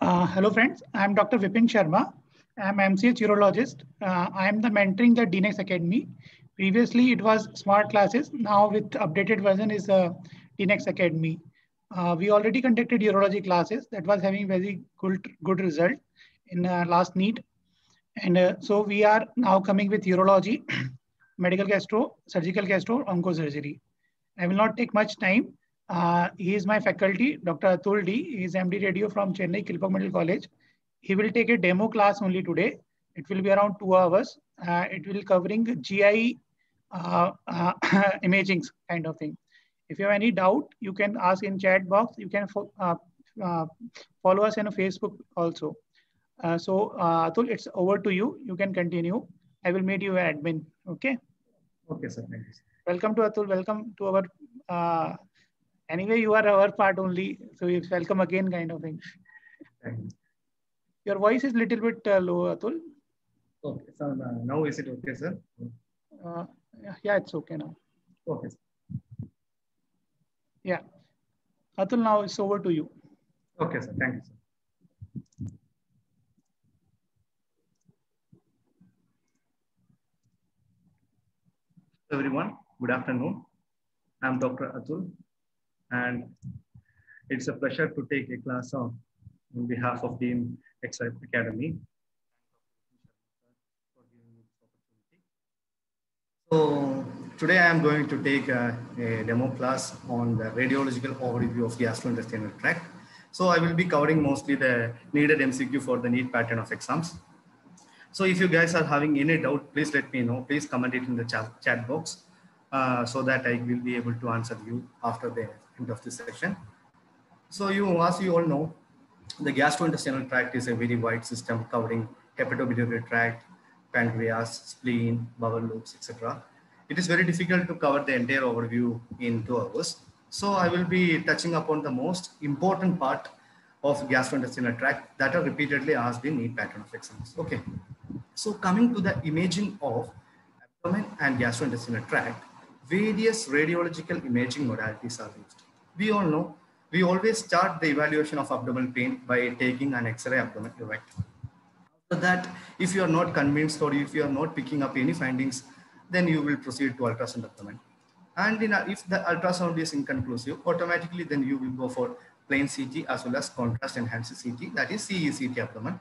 Hello friends, I am Dr. Vipin Sharma. I am MCH urologist. I am the mentoring the DNX Academy. Previously it was smart classes. Now with updated version is DNX Academy. We already conducted urology classes that was having very good result in last NEET. And so we are now coming with urology, medical gastro, surgical gastro, oncosurgery. I will not take much time. He is my faculty, Dr. Atul D. He is MD Radio from Chennai Kilpauk Medical College. He will take a demo class only today. It will be around 2 hours. It will covering GI imaging kind of thing. If you have any doubt, you can ask in chat box. You can follow us on Facebook also. Atul, it's over to you. You can continue. I will make you an admin. Okay. Okay, sir. Thank you. Welcome to Atul. Welcome to our. Anyway, you are our part only, so it's welcome again, kind of thing. Thank you. Your voice is little bit low, Atul. Okay, so now is it okay, sir? Yeah, it's okay now. Okay. Sir. Yeah, Atul, now it's over to you. Okay, sir. Thank you, sir. Everyone, good afternoon. I'm Dr. Atul, and it's a pleasure to take a class on behalf of the DNX Academy. So today I am going to take a demo class on the radiological overview of gastrointestinal tract. So I will be covering mostly the needed MCQ for the NEET pattern of exams. So if you guys are having any doubt, please let me know. Please comment it in the chat box so that I will be able to answer you after the end of this section. So as you all know, the gastrointestinal tract is a very wide system covering hepatobiliary tract, pancreas, spleen, bowel loops, etc. It is very difficult to cover the entire overview in 2 hours. So I will be touching upon the most important part of gastrointestinal tract that are repeatedly asked in NEET pattern of exams. Okay. So coming to the imaging of abdomen and gastrointestinal tract, various radiological imaging modalities are used. We all know, we always start the evaluation of abdominal pain by taking an X-ray abdomen erect. After that, if you are not convinced or if you are not picking up any findings, then you will proceed to ultrasound abdomen. And if the ultrasound is inconclusive, automatically then you will go for plain CT as well as contrast enhanced CT, that is CECT abdomen.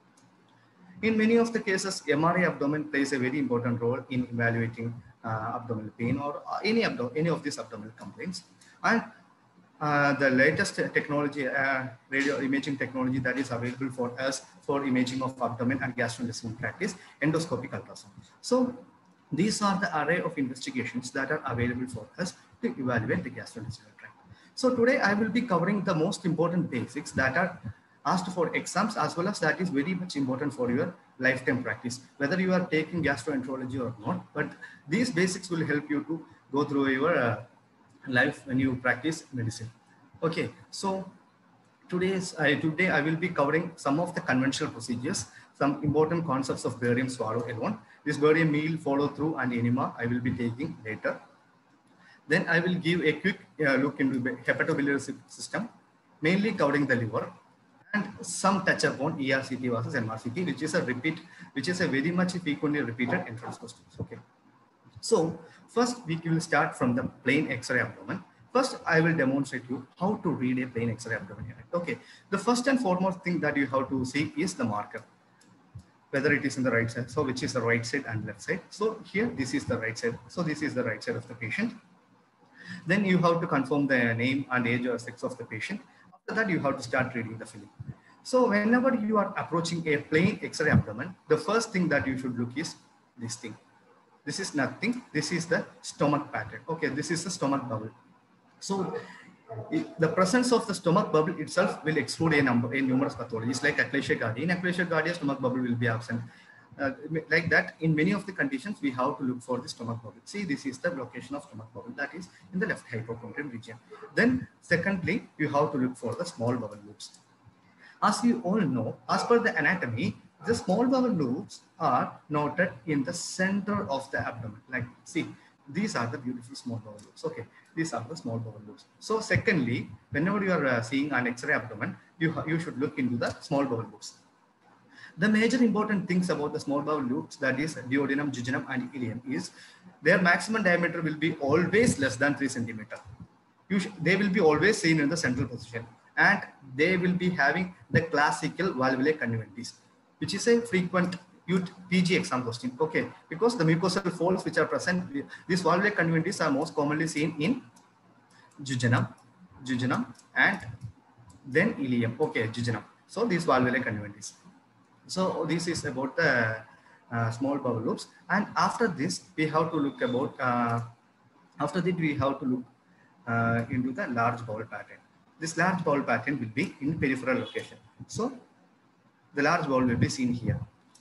In many of the cases, MRI abdomen plays a very important role in evaluating abdominal pain or any of these abdominal complaints. And the latest technology, radio imaging technology that is available for us for imaging of abdomen and gastrointestinal tract is endoscopic ultrasound. So these are the array of investigations that are available for us to evaluate the gastrointestinal tract. So today I will be covering the most important basics that are asked for exams, as well as that is very much important for your lifetime practice, whether you are taking gastroenterology or not. But these basics will help you to go through your life when you practice medicine. Okay, so today I will be covering some of the conventional procedures, some important concepts of barium swallow alone. This barium meal follow through and enema I will be taking later. Then I will give a quick look into the hepatobiliary system, mainly covering the liver, and some touch upon ERCT versus MRCT, which is a very much frequently repeated entrance questions. Okay. So first we will start from the plain X-ray abdomen. First, I will demonstrate you how to read a plain X-ray abdomen here. Okay. The first and foremost thing that you have to see is the marker, whether it is in the right side. So which is the right side and left side. So here, this is the right side. So this is the right side of the patient. Then you have to confirm the name and age or sex of the patient. After that, you have to start reading the film. So whenever you are approaching a plain X-ray abdomen, the first thing that you should look is this thing. This is nothing. This is the stomach pattern. Okay, this is the stomach bubble. So the presence of the stomach bubble itself will exclude a numerous pathologies like achalasia cardia. In achalasia cardia, stomach bubble will be absent. Like that, in many of the conditions, we have to look for the stomach bubble. See, this is the location of stomach bubble, that is in the left hypochondrial region. Then secondly, you have to look for the small bowel loops. As you all know, as per the anatomy, the small bowel loops are noted in the center of the abdomen. Like, see, these are the beautiful small bowel loops. Okay, these are the small bowel loops. So secondly, whenever you are seeing an X-ray abdomen, you should look into the small bowel loops. The major important things about the small bowel loops, that is duodenum, jejunum, and ileum, is their maximum diameter will be always less than 3 centimeter. They will be always seen in the central position, and they will be having the classical valvulae conjunctives, which is a frequent PG exam question. Okay, because the mucosal folds which are present, these valvulae conjunctives are most commonly seen in jejunum, and then ileum. Okay, jejunum. So these valvulae conjunctives. So this is about the small bowel loops, and after this we have to look about after that we have to look into the large bowel pattern. This large bowel pattern will be in peripheral location. So the large bowel will be seen here.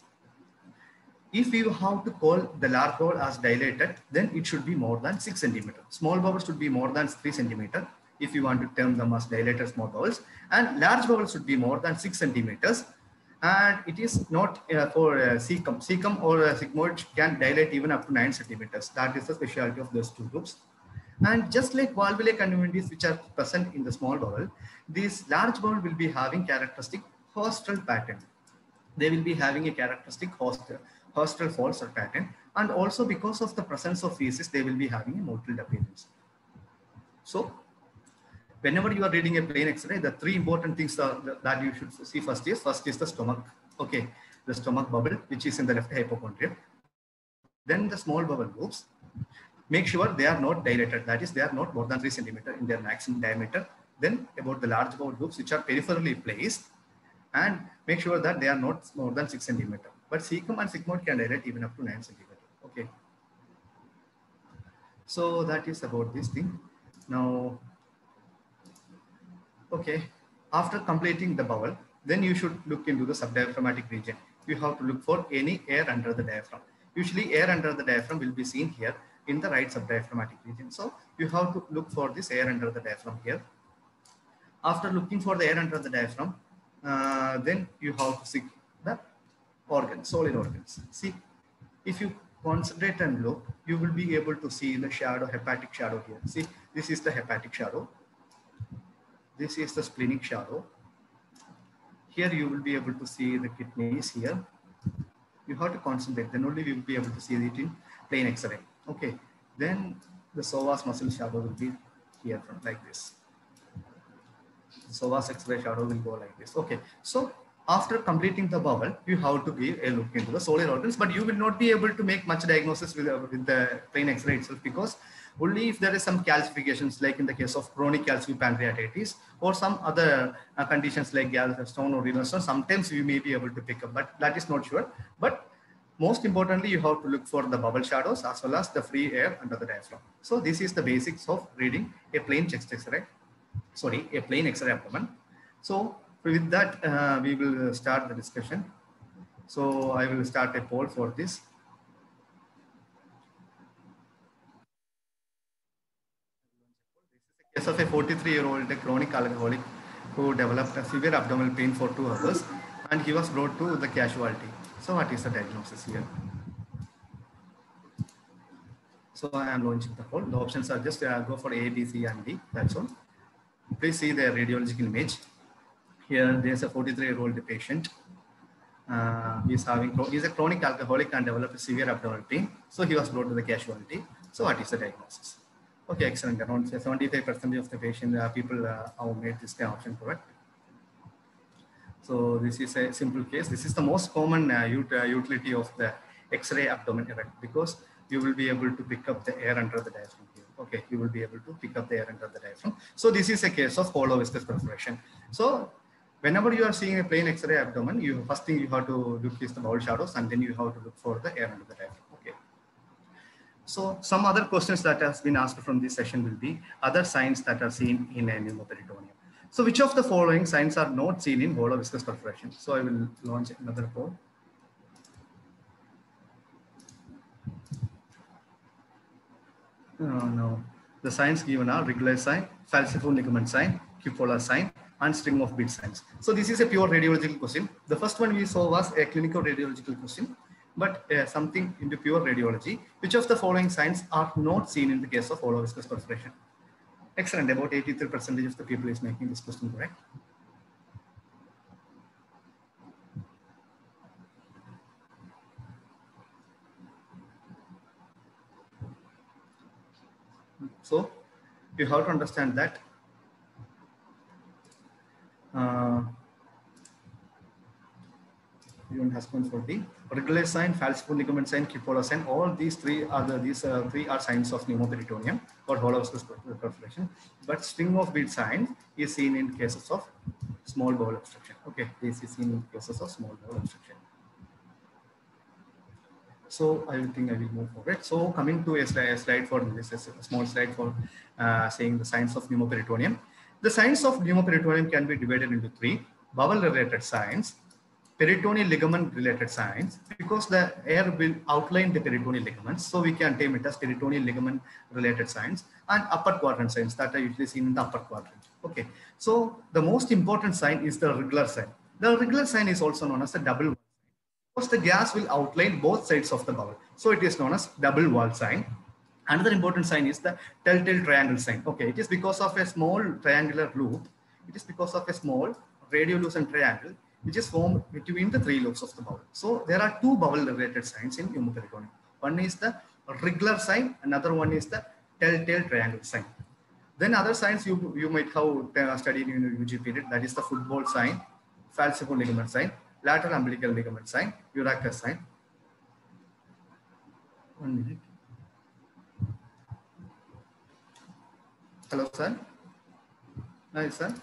If you have to call the large bowel as dilated, then it should be more than 6 centimeters. Small bowels should be more than 3 centimeters if you want to term them as dilated small bowels, and large bowels should be more than 6 centimeters. And it is not for cecum. Cecum or sigmoid can dilate even up to 9 centimeters. That is the specialty of those two groups. And just like valvulae conjunctives which are present in the small bowel, this large bowel will be having characteristic haustral pattern. They will be having a characteristic haustral folds or pattern, and also because of the presence of feces, they will be having a mottled appearance. So whenever you are reading a plain X-ray, the three important things that you should see first is the stomach. Okay, the stomach bubble, which is in the left hypochondrium. Then the small bowel loops. Make sure they are not dilated. That is, they are not more than 3 centimeters in their maximum diameter. Then about the large bowel loops, which are peripherally placed, and make sure that they are not more than 6 centimeters. But cecum and sigmoid can dilate even up to 9 centimeters. Okay. So that is about this thing. Now, okay, after completing the bowel, then you should look into the subdiaphragmatic region. You have to look for any air under the diaphragm. Usually air under the diaphragm will be seen here in the right subdiaphragmatic region. So you have to look for this air under the diaphragm here. After looking for the air under the diaphragm, then you have to seek the organs, solid organs. See, if you concentrate and look, you will be able to see the shadow, hepatic shadow here. See, this is the hepatic shadow. This is the splenic shadow. Here you will be able to see the kidneys here. You have to concentrate, then only we will be able to see it in plain X-ray. Okay, then the psoas muscle shadow will be here from like this. The psoas X-ray shadow will go like this. Okay, so after completing the bowel, you have to give a look into the solid organs, but you will not be able to make much diagnosis with the plain X-ray itself, because only if there is some calcifications, like in the case of chronic calcific pancreatitis or some other conditions like gallstone or renal stone, sometimes you may be able to pick up, but that is not sure. But most importantly, you have to look for the bubble shadows as well as the free air under the diaphragm. So this is the basics of reading a plain chest X-ray, sorry, a plain X-ray abdomen. So with that, we will start the discussion. So I will start a poll for this. Case of a 43-year-old chronic alcoholic who developed a severe abdominal pain for 2 hours, and he was brought to the casualty. So what is the diagnosis here? So I am launching the poll. The options are just go for A, B, C, and D. That's all. Please see the radiological image. Here there is a 43-year-old patient. He's a chronic alcoholic and developed a severe abdominal pain. So he was brought to the casualty. So what is the diagnosis? Okay, excellent. Around 75% of the patient people have made this option correct. So this is a simple case. This is the most common utility of the X-ray abdomen erect, because you will be able to pick up the air under the diaphragm here. Okay, you will be able to pick up the air under the diaphragm. So this is a case of hollow viscous perforation. So whenever you are seeing a plain X-ray abdomen, first thing you have to look is the bowel shadows, and then you have to look for the air under the diaphragm. Okay. So some other questions that has been asked from this session will be other signs that are seen in a pneumoperitoneum. So which of the following signs are not seen in hollow viscous perforation? So I will launch another poll. No. The signs given are regular sign, falciform ligament sign, cupola sign, and string of bead signs. So this is a pure radiological question. The first one we saw was a clinical radiological question, but something into pure radiology. Which of the following signs are not seen in the case of hollow viscous perforation? Excellent. About 83% of the people is making this question correct. So you have to understand that even husband 40 regular sign, falciform ligament sign, cupola sign, all these three are three are signs of pneumoperitoneum or hollow viscous perforation. But string of bead sign is seen in cases of small bowel obstruction. Okay, this is seen in cases of small bowel obstruction. So I think I will move forward. So coming to a slide for this, is a small slide for saying the signs of pneumoperitoneum. The signs of pneumoperitoneum can be divided into three: bowel-related signs, peritoneal ligament related signs, because the air will outline the peritoneal ligaments. So we can name it as peritoneal ligament related signs, and upper quadrant signs that are usually seen in the upper quadrant. Okay. So the most important sign is the regular sign. The regular sign is also known as the double wall sign, because the gas will outline both sides of the bowel. So it is known as double wall sign. Another important sign is the telltale triangle sign. Okay. It is because of a small triangular loop. It is because of a small radiolucent triangle which is formed between the three lobes of the bowel. So there are two bowel related signs in pneumoperitoneum. One is the regular sign, another one is the telltale triangle sign. Then other signs you might have studied in your UG period, that is the football sign, falciform ligament sign, lateral umbilical ligament sign, Urachus sign. 1 minute. Hello, sir. Hi, sir.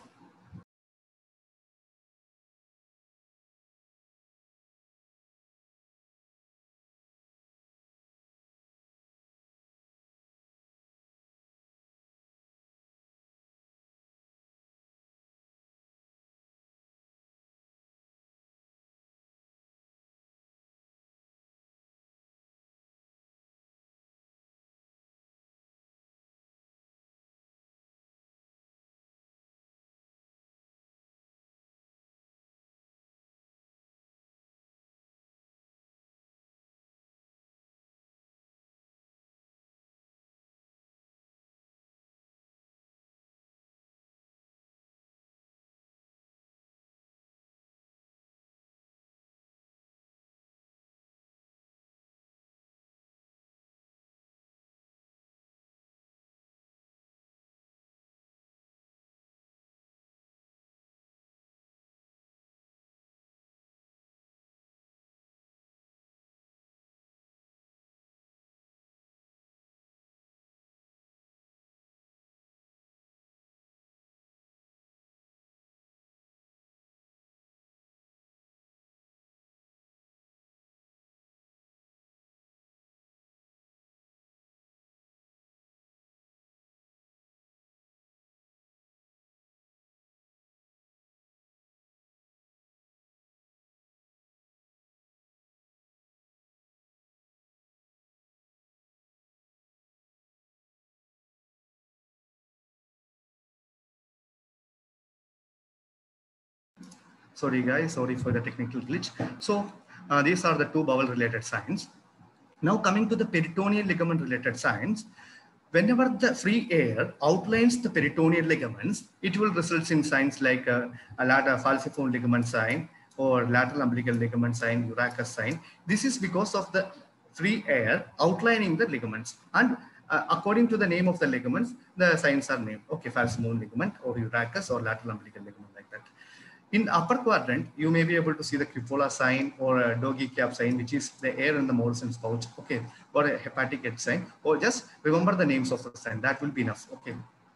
Sorry guys, sorry for the technical glitch. So these are the two bowel related signs. Now coming to the peritoneal ligament related signs, whenever the free air outlines the peritoneal ligaments, it will result in signs like a lateral falciform ligament sign or lateral umbilical ligament sign, Urachus sign. This is because of the free air outlining the ligaments, and according to the name of the ligaments, the signs are named. Okay, falciform ligament or Urachus or lateral umbilical ligament, like that. In upper quadrant, you may be able to see the cupola sign or a doggy cap sign, which is the air in the Morrison's pouch, okay, or a hepatic edge sign, or just remember the names of the sign. That will be enough, okay.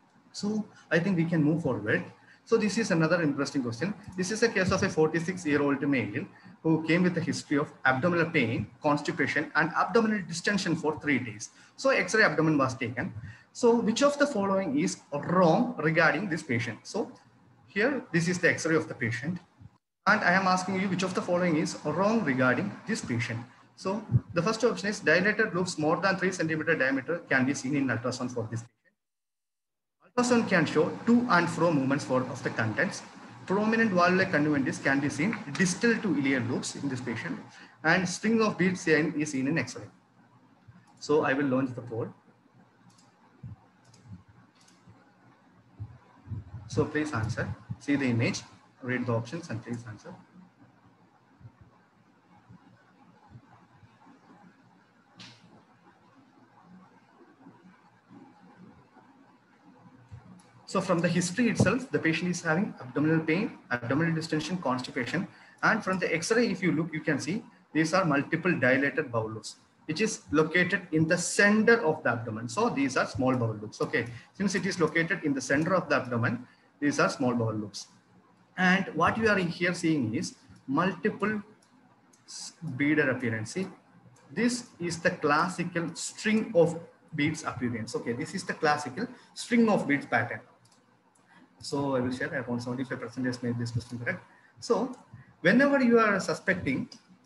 So I think we can move forward. So this is another interesting question. This is a case of a 46-year-old male who came with a history of abdominal pain, constipation, and abdominal distension for 3 days. So X-ray abdomen was taken. So which of the following is wrong regarding this patient? So here, this is the X-ray of the patient. And I am asking you which of the following is wrong regarding this patient. So the first option is dilated loops more than 3 centimeter diameter can be seen in ultrasound for this patient. Ultrasound can show to and fro movements of the contents. Prominent valvular conjunctivitis can be seen distal to iliac loops in this patient, and string of beads sign is seen in X-ray. So I will launch the poll. So please answer. See the image, read the options, and please answer. So from the history itself, the patient is having abdominal pain, abdominal distension, constipation. And from the X-ray, if you look, you can see these are multiple dilated bowel loops, which is located in the center of the abdomen. So these are small bowel loops. Okay, since it is located in the center of the abdomen, these are small bowel loops. And what you are here seeing is multiple beaded appearance. See, this is the classical string of beads appearance. Okay, this is the classical string of beads pattern. So I will share around 75% has made this question correct. So whenever you are suspecting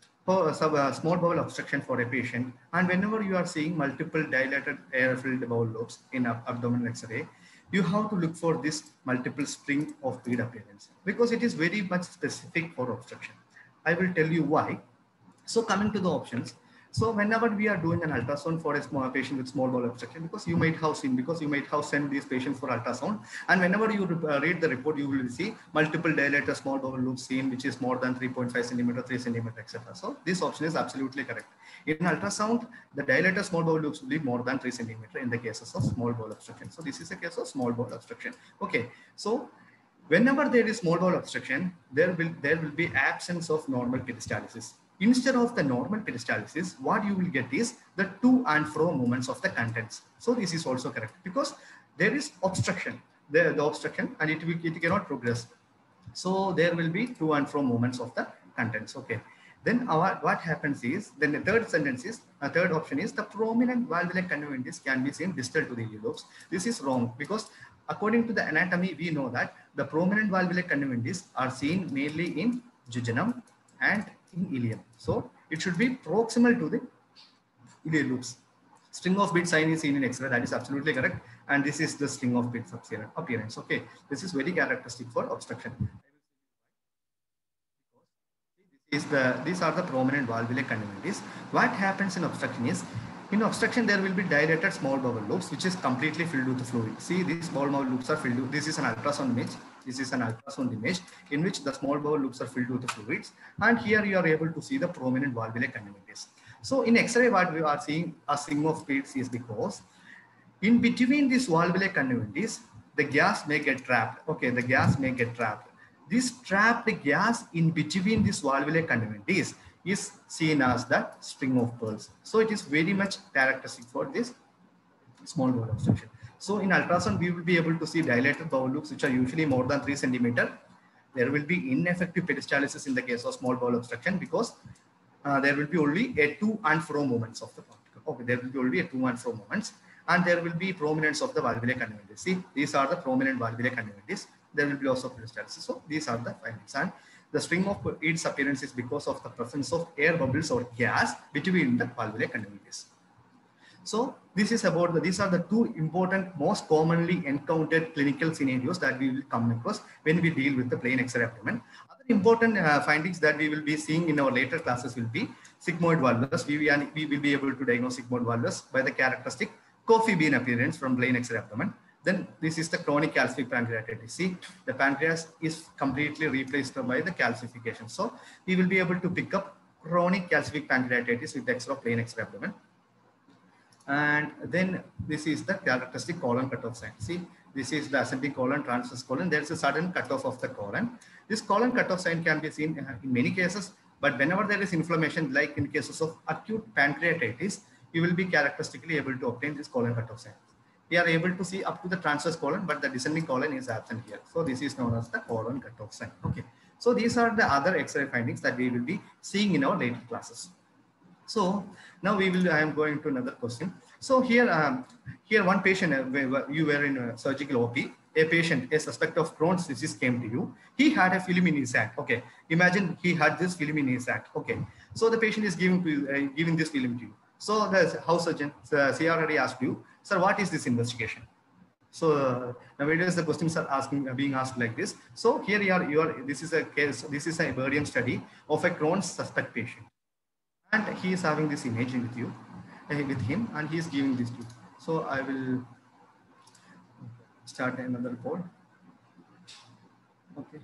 small bowel obstruction for a patient, and whenever you are seeing multiple dilated air-filled bowel lobes in abdominal X-ray, you have to look for this multiple string of bead appearance because it is very much specific for obstruction. I will tell you why. So coming to the options, so whenever we are doing an ultrasound for a small patient with small bowel obstruction, because you might have sent these patients for ultrasound, and whenever you read the report, you will see multiple dilated small bowel loops seen, which is more than 3.5 centimeter, 3 centimeter, etc. So this option is absolutely correct. In ultrasound, the dilated small bowel loops will be more than 3 centimeter in the cases of small bowel obstruction. So this is a case of small bowel obstruction. Okay, so whenever there is small bowel obstruction, there will be absence of normal peristalsis. Instead of the normal peristalsis, what you will get is the to and fro movements of the contents. So this is also correct because there is obstruction, the obstruction, and it cannot progress. So there will be to and fro movements of the contents. Okay. Then what happens is, then the third option is the prominent valvular conjunctivitis can be seen distal to the lobes. This is wrong because according to the anatomy, we know that the prominent valvular conjunctivitis are seen mainly in jejunum and in ileum. So it should be proximal to the ileal loops. String of bead sign is seen in X-ray. That is absolutely correct. And this is the string of beads appearance. Okay, this is very characteristic for obstruction. These are the prominent valvular conjunctivitis. What happens in obstruction is, in obstruction there will be dilated small bowel loops which is completely filled with fluid. See, these small bowel loops are filled with, this is an ultrasound image. This is an ultrasound image in which the small bowel loops are filled with the fluids, and here you are able to see the prominent valvular conjunctivitis. So in X-ray what we are seeing a string of beads is because in between these valvular conjunctivitis the gas may get trapped. Okay, the gas may get trapped. This trapped gas in between these valvular conjunctivitis is seen as the string of pearls. So it is very much characteristic for this small bowel obstruction. So in ultrasound, we will be able to see dilated bowel loops, which are usually more than 3 centimeter. There will be ineffective peristalsis in the case of small bowel obstruction because there will be only a to and fro movements of the particle. Okay, there will be only a to and fro movements, and there will be prominence of the valvular conjunctivitis. See, these are the prominent valvular conjunctivitis. There will be loss of peristalsis. So these are the findings. And the string of its appearance is because of the presence of air bubbles or gas between the valvular conjunctivitis. So this is about these are the two important, most commonly encountered clinical scenarios that we will come across when we deal with the plain X-ray abdomen. Other important findings that we will be seeing in our later classes will be sigmoid valvulus. We will be able to diagnose sigmoid valvulus by the characteristic coffee bean appearance from plain X-ray abdomen. Then this is the chronic calcific pancreatitis. See, the pancreas is completely replaced by the calcification. So we will be able to pick up chronic calcific pancreatitis with X-ray plain X-ray abdomen. And then this is the characteristic colon cutoff sign. See, this is the ascending colon, transverse colon. There is a sudden cutoff of the colon. This colon cutoff sign can be seen in many cases, but whenever there is inflammation, like in cases of acute pancreatitis, you will be characteristically able to obtain this colon cutoff sign. We are able to see up to the transverse colon, but the descending colon is absent here. So this is known as the colon cutoff sign. Okay. So these are the other X-ray findings that we will be seeing in our later classes. So now I am going to another question. So here one patient, you were in a surgical OP, a patient, a suspect of Crohn's disease came to you. He had a film in his sac. Okay. Imagine he had this film in his sac. Okay. So the patient is giving this film to you. So the house surgeon, CR already asked you, sir, what is this investigation? So nowadays the questions are being asked like this. So here this is a case, this is a barium study of a Crohn's suspect patient. And he is having this image with him, and he is giving this to you. So I will start another report. Okay.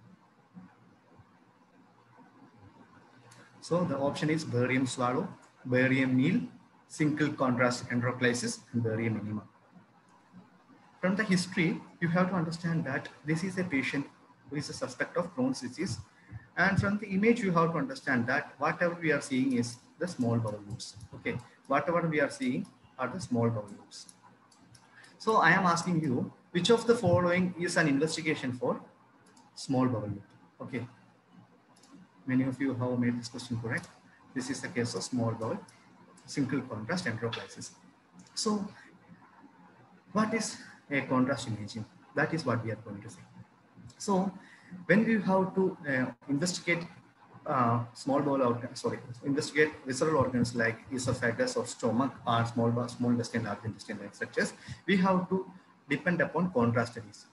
So the option is barium swallow, barium meal, single contrast enteroclysis, and barium enema. From the history, you have to understand that this is a patient who is a suspect of Crohn's disease. And from the image, you have to understand that whatever we are seeing is the small bowel loops. Okay, whatever we are seeing are the small bowel loops. So I am asking you, which of the following is an investigation for small bowel loop? Okay, many of you have made this question correct. This is the case of small bowel single contrast enteroclysis. So what is a contrast imaging? That is what we are going to see. So when we have to investigate small bowel organs, investigate visceral organs like esophagus or stomach or small intestine, large intestine, etc., we have to depend upon contrast studies.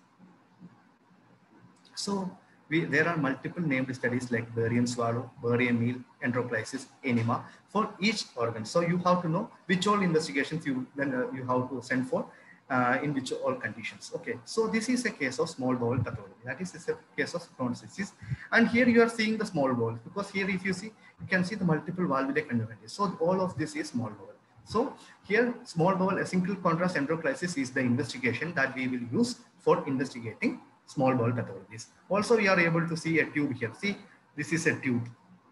So there are multiple named studies like barium swallow, barium meal, enteroclysis, enema for each organ. So you have to know which all investigations you have to send for in which all conditions. Okay, so this is a case of small bowel pathology. That is a case of Crohn's disease. And here you are seeing the small bowel, because here if you see, you can see the multiple valvular conjunctivitis. So all of this is small bowel. So here small bowel, a single contrast enteroclysis is the investigation that we will use for investigating small bowel pathologies. Also, we are able to see a tube here. See, this is a tube.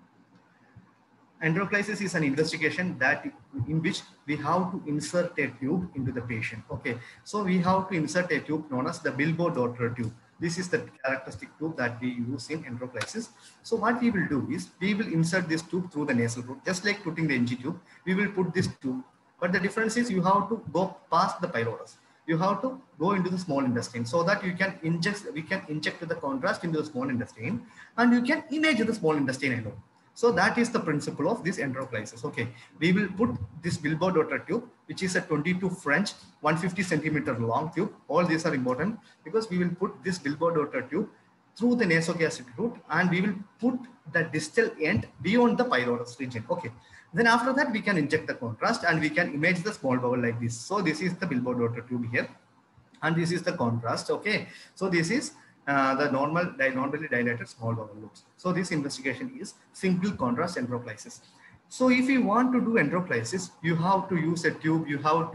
Enteroclysis is an investigation that in which we have to insert a tube into the patient. Okay, so we have to insert a tube known as the Bilbo-Dotter tube. This is the characteristic tube that we use in enteroclysis. So what we will do is we will insert this tube through the nasal route, just like putting the NG tube. We will put this tube, but the difference is you have to go past the pylorus. You have to go into the small intestine so that you can inject. We can inject the contrast into the small intestine, and you can image the small intestine alone. So that is the principle of this enteroclysis. Okay, we will put this Bilbo-Dotter tube, which is a 22 French 150 centimeter long tube. All these are important because we will put this Bilbo-Dotter tube through the nasogastric route, and we will put the distal end beyond the pylorus region. Okay, then after that we can inject the contrast and we can image the small bowel like this. So this is the Bilbo-Dotter tube here, and this is the contrast. Okay, so this is the normally dilated small bowel loops. So this investigation is single contrast enteroclysis. So if you want to do enteroclysis, you have to use a tube. You have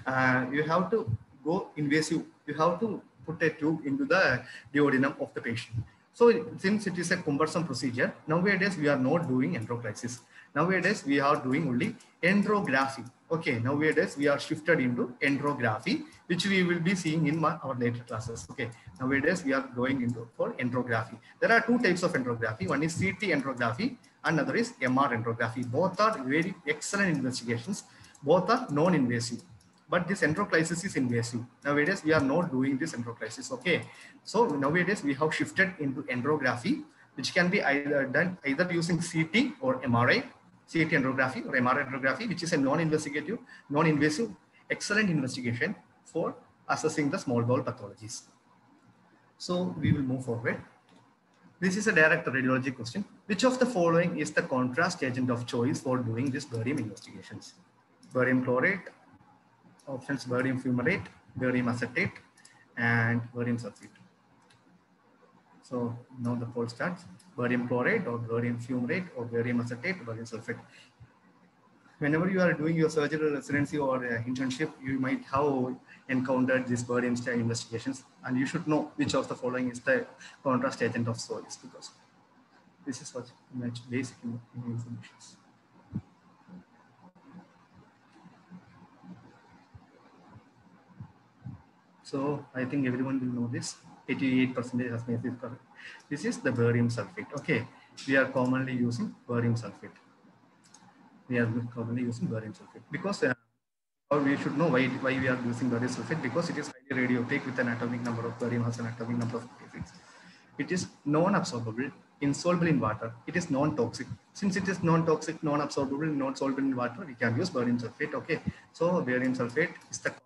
to go invasive. You have to put a tube into the duodenum of the patient. So since it is a cumbersome procedure, nowadays we are not doing enteroclysis. Nowadays we are doing only enterography. Okay, nowadays we are shifted into enterography, which we will be seeing in our later classes. Okay, nowadays we are going into for enterography. There are two types of enterography. One is CT enterography, another is MR enterography. Both are very excellent investigations. Both are non-invasive. But this enteroclysis is invasive. Nowadays we are not doing this enteroclysis. Okay, so nowadays we have shifted into enterography, which can be either done either using CT or MRI. CT enterography or MRI enterography, which is a non-investigative, non-invasive, excellent investigation for assessing the small bowel pathologies. So we will move forward. This is a direct radiology question. Which of the following is the contrast agent of choice for doing these barium investigations? Barium chlorate, options barium fumarate, barium acetate, and barium sulfate. So now the poll starts. Barium chloride or barium fumarate or barium acetate, barium sulfate. Whenever you are doing your surgical residency or internship, you might have encountered these barium style investigations, and you should know which of the following is the contrast agent of choice, because this is what basic information. So I think everyone will know this. 88% has made this correct. This is the barium sulfate. Okay, we are commonly using barium sulfate. We are commonly using barium sulfate because or we should know why we are using barium sulfate, because it is highly radiopaque with an atomic number of barium has an atomic number of 56. It is non-absorbable, insoluble in water. It is non-toxic. Since it is non-toxic, non-absorbable, non-soluble in water, we can use barium sulfate. Okay, so barium sulfate is the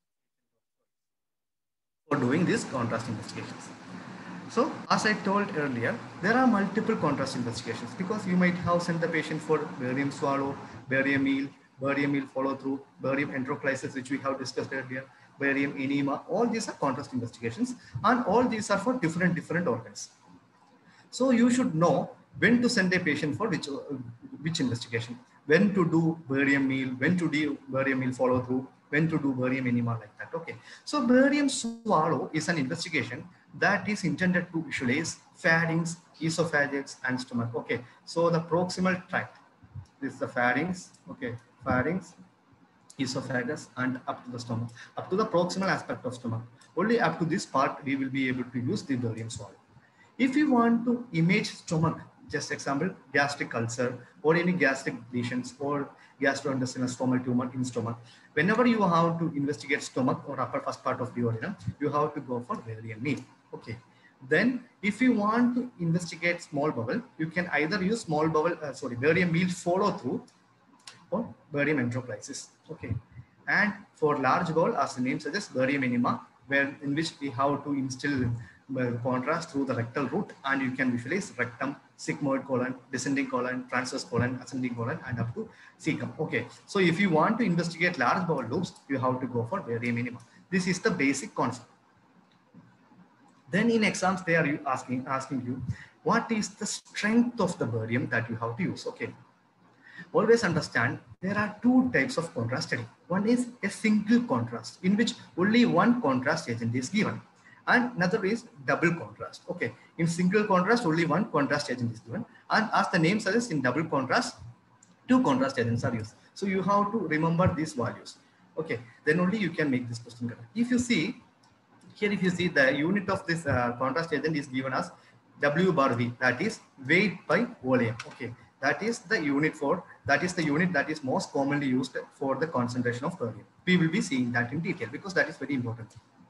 for doing these contrast investigations. So as I told earlier, there are multiple contrast investigations because you might have sent the patient for barium swallow, barium meal follow through, barium enteroclysis, which we have discussed earlier, barium enema. All these are contrast investigations, and all these are for different organs. So you should know when to send a patient for which investigation, when to do barium meal, when to do barium meal follow through, when to do barium enema like that. Okay, so barium swallow is an investigation that is intended to visualize pharynx, esophagus, and stomach. Okay, so the proximal tract, this is the pharynx. Okay, pharynx, esophagus, and up to the stomach, up to the proximal aspect of stomach. Only up to this part we will be able to use the barium swallow. If you want to image stomach, just example, gastric ulcer or any gastric lesions or gastrointestinal stomach tumor in stomach, whenever you have to investigate stomach or upper first part of the duodenum, you have to go for barium meal. Okay. Then if you want to investigate small bowel, you can either use small bowel, barium meal follow through or barium enterochlesis. Okay. And for large bowel, as the name suggests, barium enema, where in which we have to instill contrast through the rectal route, and you can visualize rectum, sigmoid colon, descending colon, transverse colon, ascending colon, and up to cecum. Okay. So if you want to investigate large bowel loops, you have to go for barium enema. This is the basic concept. Then in exams, they are asking you, what is the strength of the barium that you have to use? Okay. Always understand there are two types of contrast study. One is a single contrast in which only one contrast agent is given, and another is double contrast. Okay, in single contrast only one contrast agent is given, and as the name suggests, in double contrast two contrast agents are used. So you have to remember these values. Okay, then only you can make this question correct. If you see here, if you see the unit of this contrast agent is given as W bar V, that is weight by volume. Okay, that is the unit that is most commonly used for the concentration of barium. We will be seeing that in detail because that is very important.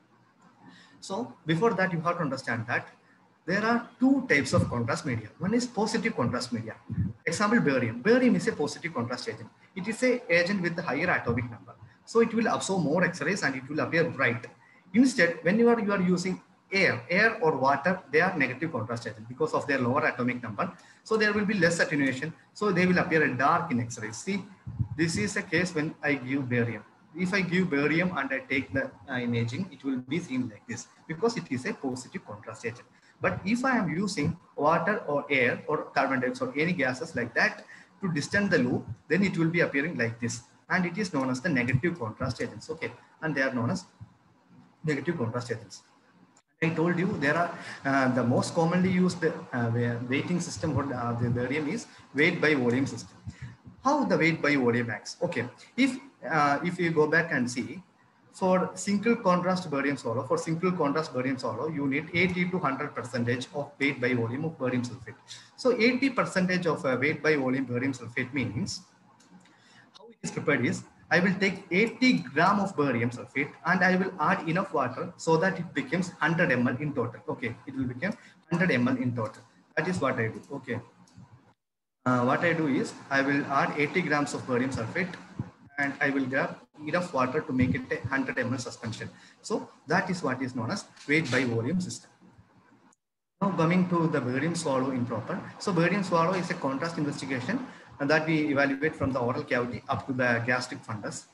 So before that, you have to understand that there are two types of contrast media. One is positive contrast media. Example, barium. Barium is a positive contrast agent. It is a agent with a higher atomic number. So it will absorb more X-rays and it will appear bright. Instead, when you are using air or water, they are negative contrast agent because of their lower atomic number. So there will be less attenuation. So they will appear dark in X-rays. See, this is a case when I give barium. If I give barium and I take the imaging, it will be seen like this because it is a positive contrast agent. But if I am using water or air or carbon dioxide or any gases like that to distend the loop, then it will be appearing like this. And it is known as the negative contrast agents. Okay. And they are known as negative contrast agents. I told you there are the most commonly used weighting system for the barium is weight by volume system. How the weight by volume acts? Okay, if you go back and see, for single contrast barium swallow, you need 80 to 100% of weight by volume of barium sulfate. So 80% of weight by volume barium sulfate means how it is prepared is I will take 80 gram of barium sulfate and I will add enough water so that it becomes 100 ml in total. Okay, it will become 100 ml in total. That is what I do. Okay. What I do is I will add 80 grams of barium sulfate and I will grab enough water to make it a 100 ml suspension. So that is what is known as weight by volume system. Now coming to the barium swallow improper. So barium swallow is a contrast investigation that we evaluate from the oral cavity up to the gastric fundus.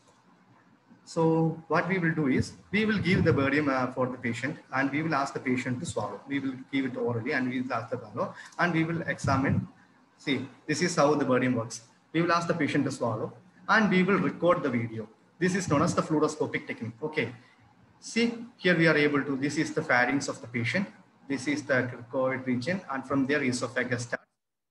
So what we will do is we will give the barium for the patient and we will ask the patient to swallow. We will give it orally and we will ask the swallow and we will examine. See, this is how the barium works. We will ask the patient to swallow and we will record the video. This is known as the fluoroscopic technique. Okay. See, here we are able to, this is the pharynx of the patient. This is the cricoid region and from there esophagus starts.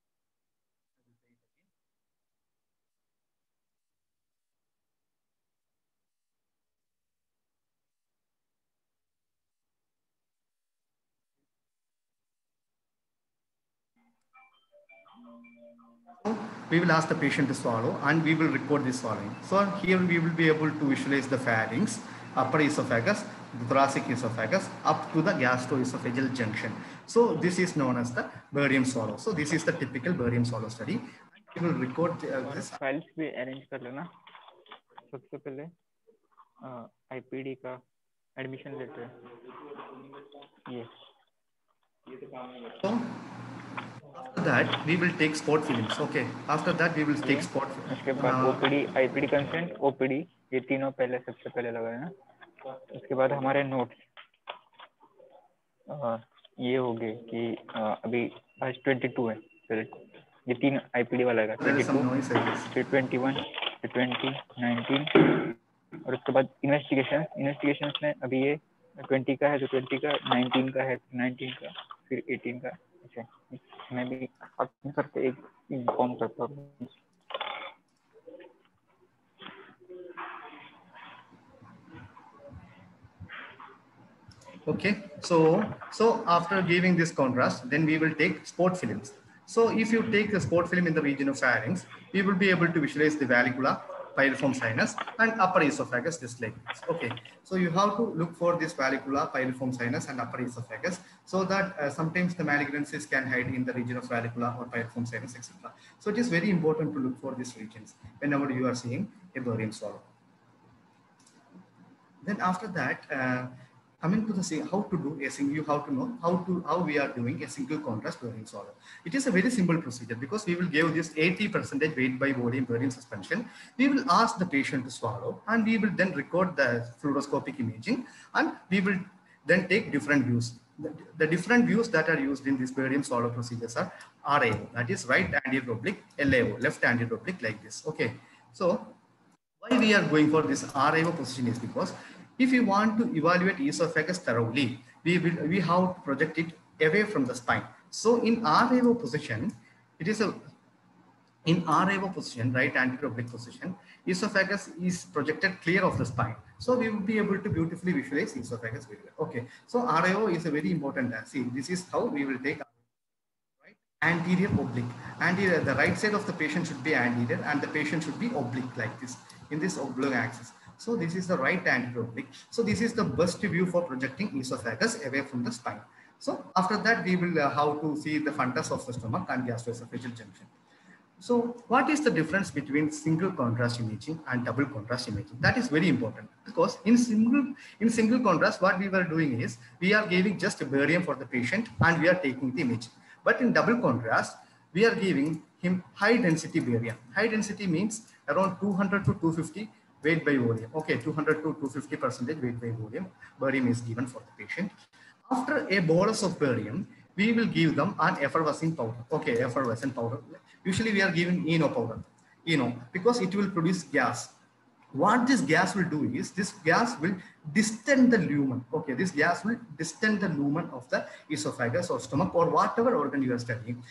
We will ask the patient to swallow and we will record the swallowing. So here we will be able to visualize the pharynx, upper esophagus, the thoracic esophagus up to the gastroesophageal junction. So this is known as the barium swallow. So this is the typical barium swallow study. We will record this. Files भी arrange कर लेना. सबसे पहले IPD का admission letter. Yes. So, after that, we will take spot films. Okay. After that, we will take spot films. उसके बाद OPD, IPD consent, OPD ये तीनों पहले सबसे पहले लगाए ना. उसके बाद हमारे notes ये हो गए कि अभी आज 22 है. ये तीन IPD वाला है. 22, 21, 20, 19 और उसके बाद इन्वेस्टिगेशन में अभी ये 20 का है तो 20 का, 19 का है 19 का, फिर 18 का। अच्छा, मैं भी अपने सर पे एक इन्फॉर्म करता हूँ। Okay, so after giving this contrast, then we will take spot films. So if you take the spot film in the region of pharynx, we will be able to visualize the valvula, pyriform sinus, and upper esophagus just like this. Okay, so you have to look for this valvula, pyriform sinus, and upper esophagus, so that sometimes the malignancies can hide in the region of valvula or pyriform sinus, etc. So it is very important to look for these regions whenever you are seeing a barium swallow. Then after that, coming to the how to do a single, you have to know how we are doing a single contrast barium swallow. It is a very simple procedure because we will give this 80% weight by volume barium suspension. We will ask the patient to swallow, and we will then record the fluoroscopic imaging, and we will then take different views. The different views that are used in this barium swallow procedures are RAO, that is right anterior oblique, LAO, left anterior oblique, like this. Okay, so why we are going for this RAO position is because if you want to evaluate esophagus thoroughly, we have to project it away from the spine. So in RAO position, it is in RAO position, right anterior oblique position, esophagus is projected clear of the spine. So we will be able to beautifully visualize esophagus very well. Okay, so RAO is a very important. See, this is how we will take right anterior oblique. Anterior, the right side of the patient should be anterior, and the patient should be oblique like this in this oblique axis. So this is the right anterior oblique. So this is the best view for projecting esophagus away from the spine. So after that, we will have to see the fundus of the stomach and gastroesophageal junction. So what is the difference between single contrast imaging and double contrast imaging? That is very important because in single contrast, what we were doing is we are giving just a barium for the patient and we are taking the image. But in double contrast, we are giving him high density barium. High density means around 200 to 250 weight by volume. Okay, 200 to 250% weight by volume. Barium is given for the patient. After a bolus of barium, we will give them an effervescing powder. Okay, effervescent powder. Usually we are giving ENO powder, because it will produce gas. What this gas will do is this gas will distend the lumen. Okay, this gas will distend the lumen of the esophagus or stomach or whatever organ you are studying.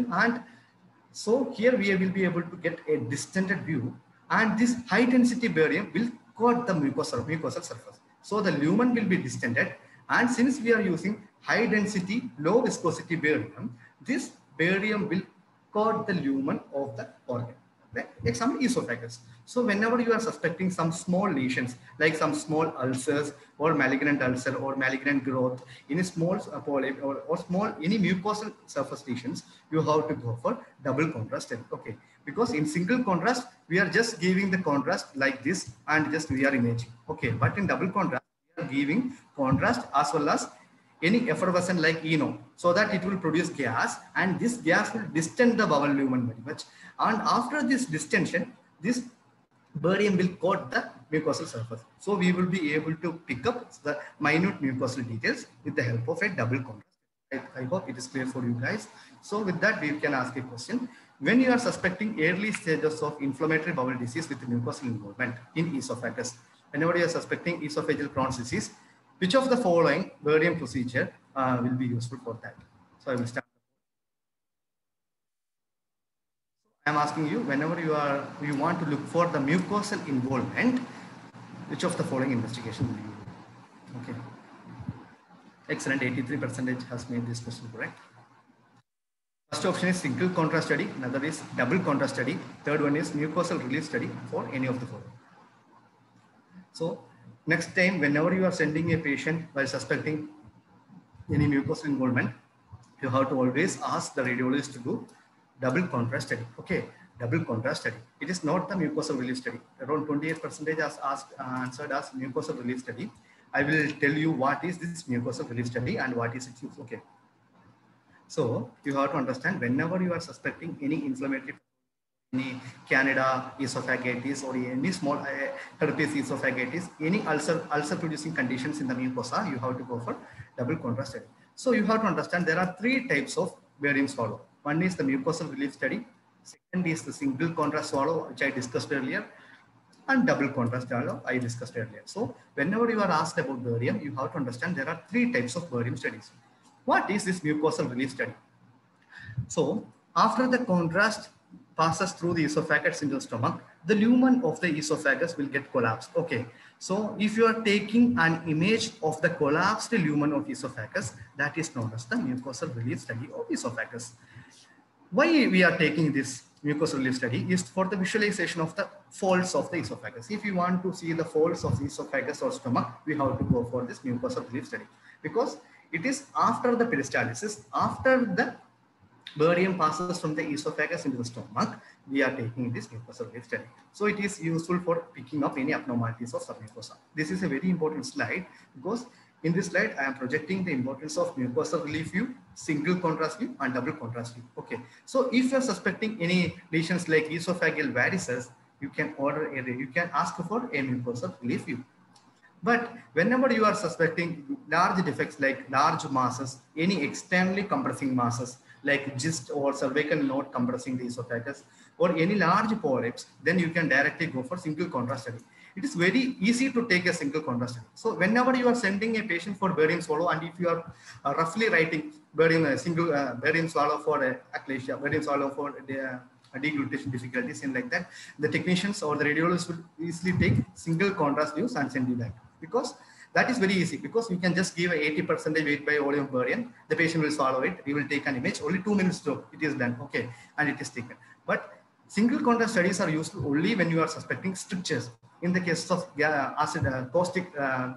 So here we will be able to get a distended view, and this high density barium will coat the mucosal surface. So the lumen will be distended, and since we are using high density, low viscosity barium, this barium will coat the lumen of the organ. Right? Example, esophagus. So whenever you are suspecting some small lesions, like some small ulcers or malignant ulcer or malignant growth, any small polyp or small, any mucosal surface lesions, you have to go for double contrast. Okay, because in single contrast, we are just giving the contrast like this and just we are imaging. Okay, but in double contrast, we are giving contrast as well as any effervescent like ENO, so that it will produce gas, and this gas will distend the bowel lumen very much. And after this distension, this barium will coat the mucosal surface. So we will be able to pick up the minute mucosal details with the help of a double contrast. I hope it is clear for you guys. So with that, we can ask a question. When you are suspecting early stages of inflammatory bowel disease with mucosal involvement in esophagus, whenever you are suspecting esophageal Crohn's disease, which of the following barium procedure will be useful for that? So I will start. I am asking you, whenever you want to look for the mucosal involvement, which of the following investigation will you do? Okay. Excellent. 83% has made this question correct. First option is single contrast study. Another is double contrast study. Third one is mucosal relief study for any of the following. So next time, whenever you are sending a patient while suspecting any mucosal involvement, you have to always ask the radiologist to do double contrast study. Okay, double contrast study. It is not the mucosal relief study. Around 28% has answered as mucosal relief study. I will tell you what is this mucosal relief study and what is its use. Okay. So you have to understand, whenever you are suspecting any inflammatory, any Candida esophagitis or any small herpes esophagitis, any ulcer producing conditions in the mucosa, you have to go for double contrast study. So you have to understand there are three types of barium swallow. One is the mucosal relief study. Second is the single contrast swallow, which I discussed earlier. and double contrast I discussed earlier. So whenever you are asked about barium, you have to understand there are 3 types of barium studies. What is this mucosal relief study? So after the contrast passes through the esophagus into the stomach, the lumen of the esophagus will get collapsed. Okay. So if you are taking an image of the collapsed lumen of esophagus, that is known as the mucosal relief study of esophagus. Why we are taking this mucosal relief study is for the visualization of the folds of the esophagus. If you want to see the folds of the esophagus or stomach, we have to go for this mucosal relief study, because it is after the peristalsis, after the barium passes from the esophagus into the stomach, we are taking this mucosal relief study. So it is useful for picking up any abnormalities of submucosa. This is a very important slide, because in this slide I am projecting the importance of mucosal relief view, single contrast view and double contrast view. Okay. So if you are suspecting any lesions like esophageal varices, you can ask for a mucosal relief view. But whenever you are suspecting large defects like large masses, any externally compressing masses like gist or cervical node compressing the esophagus, or any large polyps, then you can directly go for single contrast study. It is very easy to take a single contrast study. So whenever you are sending a patient for barium swallow, and if you are roughly writing barium swallow for achalasia, barium swallow for deglutition difficulties and like that, the technicians or the radiologists will easily take single contrast views and send you back, because that is very easy, because you can just give a 80% weight by volume barium, the patient will swallow it, we will take an image, only 2 minutes to it is done, okay, and it is taken. But single contrast studies are useful only when you are suspecting strictures. In the case of caustic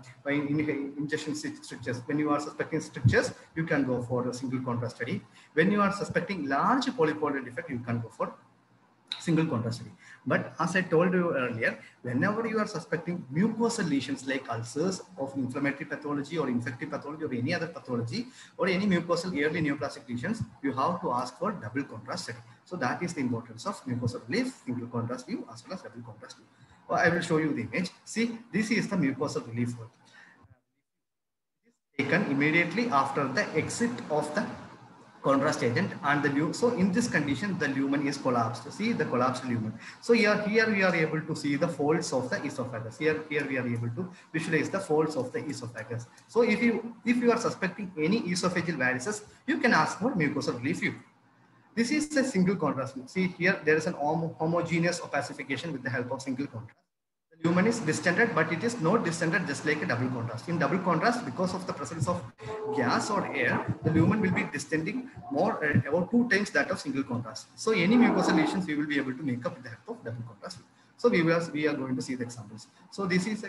injection strictures, when you are suspecting strictures, you can go for a single contrast study. When you are suspecting large polypoidal defect, you can go for single contrast study. But as I told you earlier, whenever you are suspecting mucosal lesions like ulcers of inflammatory pathology or infective pathology or any other pathology or any mucosal early neoplastic lesions, you have to ask for double contrast study. So that is the importance of mucosal relief, single contrast view as well as double contrast view. I will show you the image. See, this is the mucosal relief work. It is taken immediately after the exit of the contrast agent and the lumen. So in this condition, the lumen is collapsed. See the collapsed lumen. So here we are able to see the folds of the esophagus. Here we are able to visualize the folds of the esophagus. So if you are suspecting any esophageal varices, you can ask for mucosal relief view. This is a single contrast view. See here there is an homogeneous opacification with the help of single contrast. The lumen is distended, but it is not distended just like a double contrast. In double contrast, because of the presence of gas or air, the lumen will be distending more, about 2 times that of single contrast. So any mucosal lesions we will be able to make up with the help of double contrast. So we are going to see the examples. So this is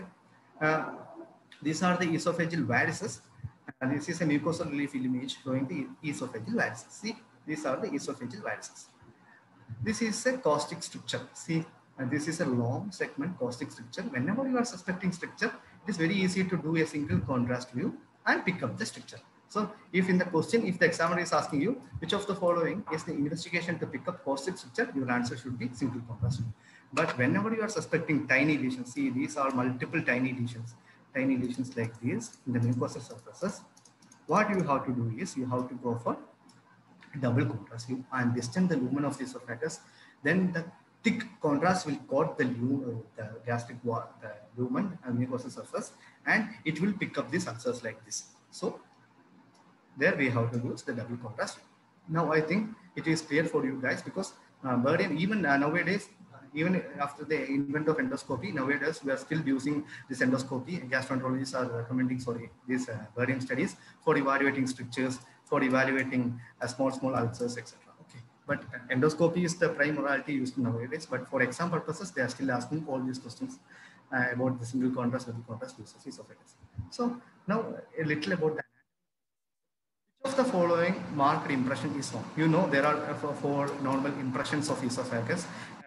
these are the esophageal varices, and this is a mucosal relief image showing the esophageal varices. See, these are the esophageal varices. This is a caustic stricture. See, this is a long segment caustic stricture. Whenever you are suspecting stricture, it is very easy to do a single contrast view and pick up the stricture. So if in the question, if the examiner is asking you, which of the following is the investigation to pick up caustic stricture, your answer should be single contrast view. But whenever you are suspecting tiny lesions, see, these are multiple tiny lesions like these in the mucosal surfaces, what you have to do is you have to go for double contrast view and distend the lumen of the esophagus. Then the thick contrast will coat the gastric wall, the lumen and mucosal surface, and it will pick up these ulcers like this. So there we have to use the double contrast view. Now I think it is clear for you guys, because barium, even nowadays, even after the invent of endoscopy, nowadays we are still using this endoscopy. Gastroenterologists are recommending these barium studies for evaluating strictures, for evaluating small ulcers, etc. Okay, but endoscopy is the prime modality used nowadays. But for exam purposes, they are still asking all these questions about the single contrast, double contrast use of esophagus. So now a little about that. Which of the following marked impression is wrong? You know there are 4 normal impressions of esophagus.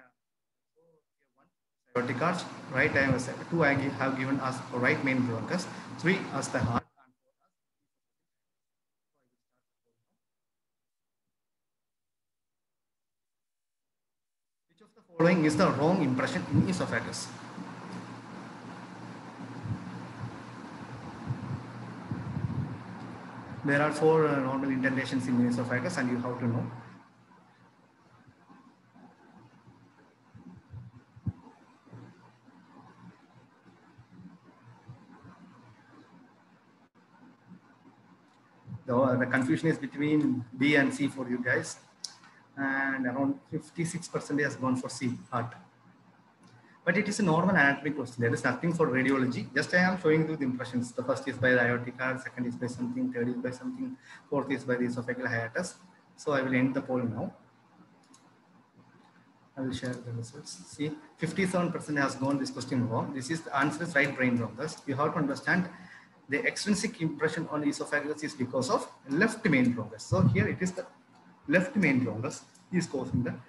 Aortic arch, right diameter, 2 I have given as right main bronchus, 3 as the heart. Which of the following is the wrong impression in esophagus? There are 4 normal indentations in esophagus, and you have to know. The confusion is between B and C for you guys. And around 56% has gone for C, heart. But it is a normal anatomy question. There is nothing for radiology. Just I am showing you the impressions. The first is by the aortic arch, second is by something, third is by something, fourth is by the esophageal hiatus. So I will end the poll now. I will share the results. See, 57% has gone this question wrong. This is the answer is right brain bronchus. You have to understand the extrinsic impression on esophagus is because of left main bronchus. So here it is the left main bronchus is causing the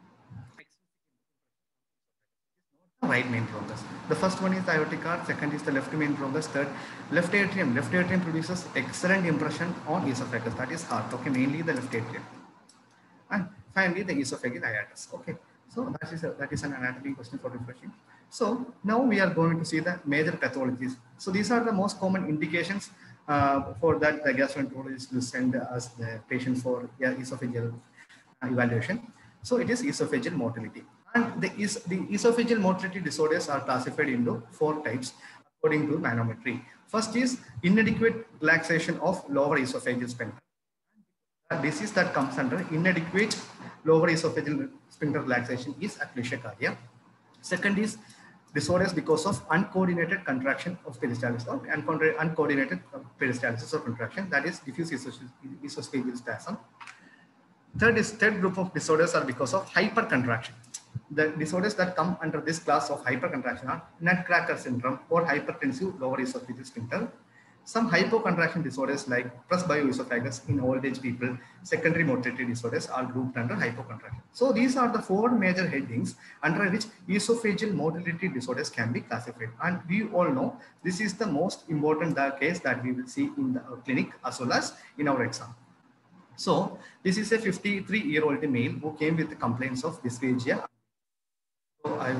right main bronchus. The first one is the aortic arch, second is the left main bronchus, third left atrium. Left atrium produces excellent impression on esophagus, that is heart. Okay, mainly the left atrium. And finally the esophageal hiatus. Okay, so that is an anatomy question for refreshing. So now we are going to see the major pathologies. So these are the most common indications for that the gastroenterologist will send us the patient for esophageal evaluation. So it is esophageal motility. And the esophageal motility disorders are classified into 4 types according to manometry. First is inadequate relaxation of lower esophageal sphincter. A disease that comes under inadequate lower esophageal sphincter relaxation is atresia cardia. Second is disorders because of uncoordinated contraction of peristalsis or uncoordinated peristalsis or contraction, that is diffuse esophageal spasm. Third group of disorders are because of hypercontraction. The disorders that come under this class of hypercontraction are nutcracker syndrome or hypertensive lower esophageal sphincter. Some hypocontraction disorders like presbyoesophagus in old age people, secondary motility disorders are grouped under hypocontraction. So these are the 4 major headings under which esophageal motility disorders can be classified. And we all know this is the most important case that we will see in the clinic as well as in our exam. So this is a 53-year-old male who came with the complaints of dysphagia. So I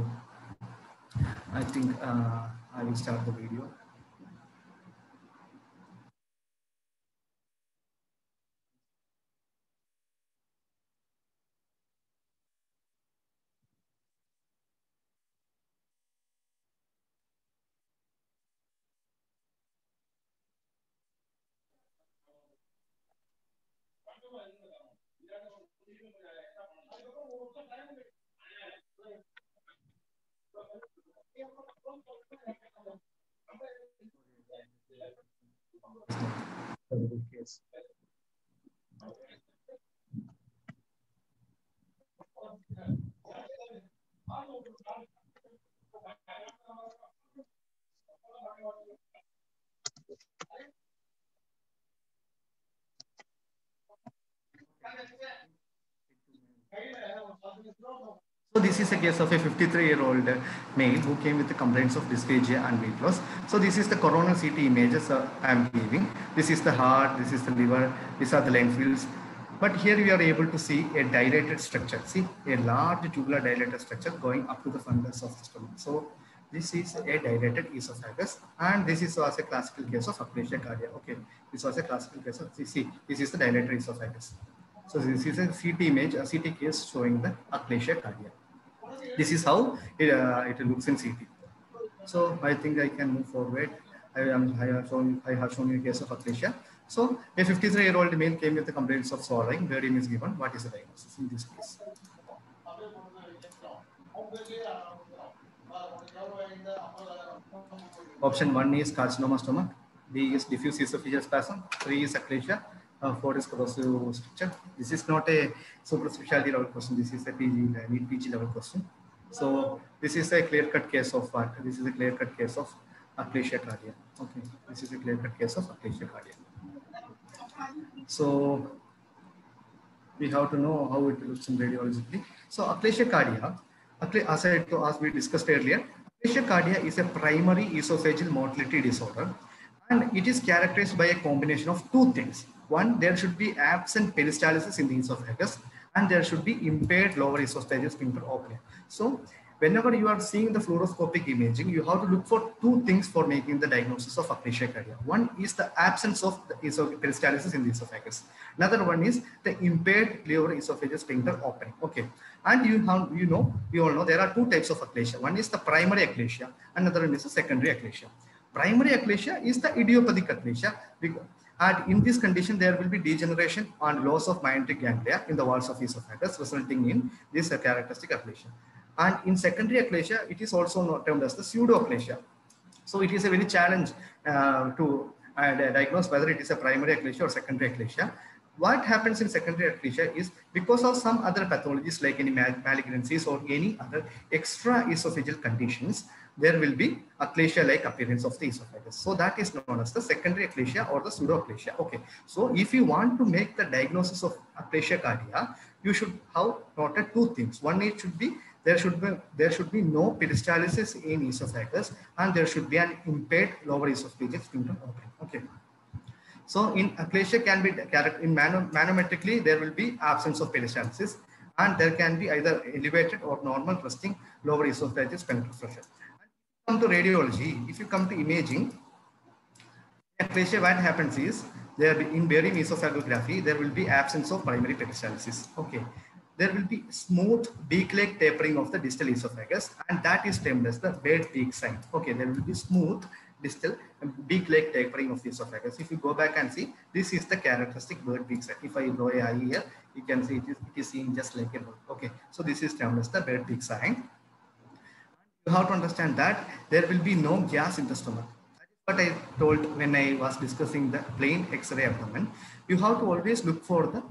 think I will start the video. So this is a case of a 53-year-old male who came with the complaints of dysphagia and weight loss. So this is the coronal CT images I am giving. This is the heart, this is the liver, these are the lymph fields. But here we are able to see a dilated structure. See, a large tubular dilated structure going up to the fundus of the stomach. So this is a dilated esophagus, and this is also a classical case of atresia cardia. Okay, this was a classical case of, see, this is the dilated esophagus. So this is a CT image, a CT case showing the atresia cardia. This is how it looks in CT. So I think I can move forward. I have shown you a case of atresia. So a 53-year-old male came with the complaints of swallowing. Barium is given. What is the diagnosis in this case? Option 1 is carcinoma stomach. B is diffuse esophageal spasm. 3 is atresia. 4 is corrosive structure. This is not a super specialty level question. This is a neat PG level question. So this is a clear-cut case of what? This is a clear-cut case of atresia cardia. Okay, this is a clear-cut case of atresia cardia. So we have to know how it looks in radiologically. So atresia cardia, as we discussed earlier, atresia cardia is a primary esophageal motility disorder, and it is characterized by a combination of 2 things. One, there should be absent peristalsis in the esophagus, and there should be impaired lower esophageal sphincter opening. So whenever you are seeing the fluoroscopic imaging, you have to look for 2 things for making the diagnosis of atresia cardia. One is the absence of the peristalsis in the esophagus. Another one is the impaired lower esophageal sphincter opening. Okay, and we all know there are 2 types of atresia. One is the primary atresia, another one is the secondary atresia. Primary atresia is the idiopathic atresia. And in this condition, there will be degeneration and loss of myenteric ganglia in the walls of esophagus, resulting in this characteristic aplasia. And in secondary aplasia, it is also termed as the pseudoaplasia. So it is a very challenge to diagnose whether it is a primary aplasia or secondary aplasia. What happens in secondary aplasia is because of some other pathologies like any malignancies or any other extra esophageal conditions, there will be aplasia-like appearance of the esophagus. So that is known as the secondary aplasia or the pseudoaplasia. Okay. So if you want to make the diagnosis of aplasia cardia, you should have noted two things. One, it should be there should be no peristalsis in esophagus, and there should be an impaired lower esophageal sphincter opening. Okay. So in aplasia can be in manometrically there will be absence of peristalsis, and there can be either elevated or normal resting lower esophageal sphincter pressure. Come to radiology, if you come to imaging, aplasia, what happens is there in barium esophagography there will be absence of primary peristalsis. Okay. There will be smooth beak-like tapering of the distal esophagus, and that is termed as the bird beak sign. Okay, there will be smooth distal beak-like tapering of the esophagus. If you go back and see, this is the characteristic bird beak sign. If I draw a eye here, you can see it is seen just like a bird. Okay, so this is termed as the bird beak sign. You have to understand that there will be no gas in the stomach. That is what I told when I was discussing the plain X-ray abdomen. You have to always look for the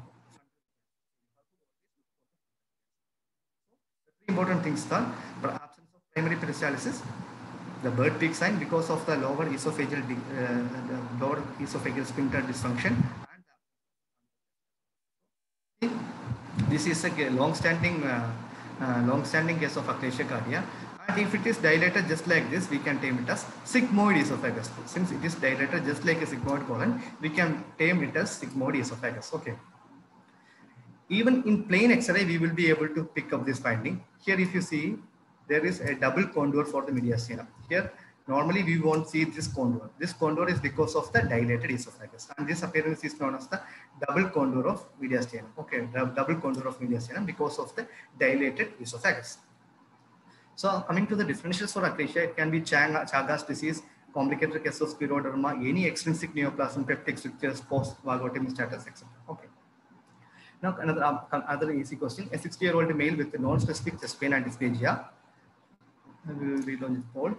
important things are the absence of primary peristalsis, the bird beak sign because of the lower esophageal sphincter dysfunction, and this is a long-standing case of aplasia cardia. And if it is dilated just like this, we can term it as sigmoid esophagus. Since it is dilated just like a sigmoid colon, we can term it as sigmoid esophagus. Okay. Even in plain X-ray, we will be able to pick up this finding. Here, if you see, there is a double contour for the mediastinum. Here, normally we won't see this contour. This contour is because of the dilated esophagus, and this appearance is known as the double contour of mediastinum. Okay, double contour of mediastinum because of the dilated esophagus. So, coming to the differentials for aplasia, it can be Chagas disease, complicated case of scleroderma, any extrinsic neoplasm, peptic strictures, post-vagotomy status, etc. Okay. Now, another easy question. A 60-year-old male with non-specific chest pain and dysphagia. We will read on this poll.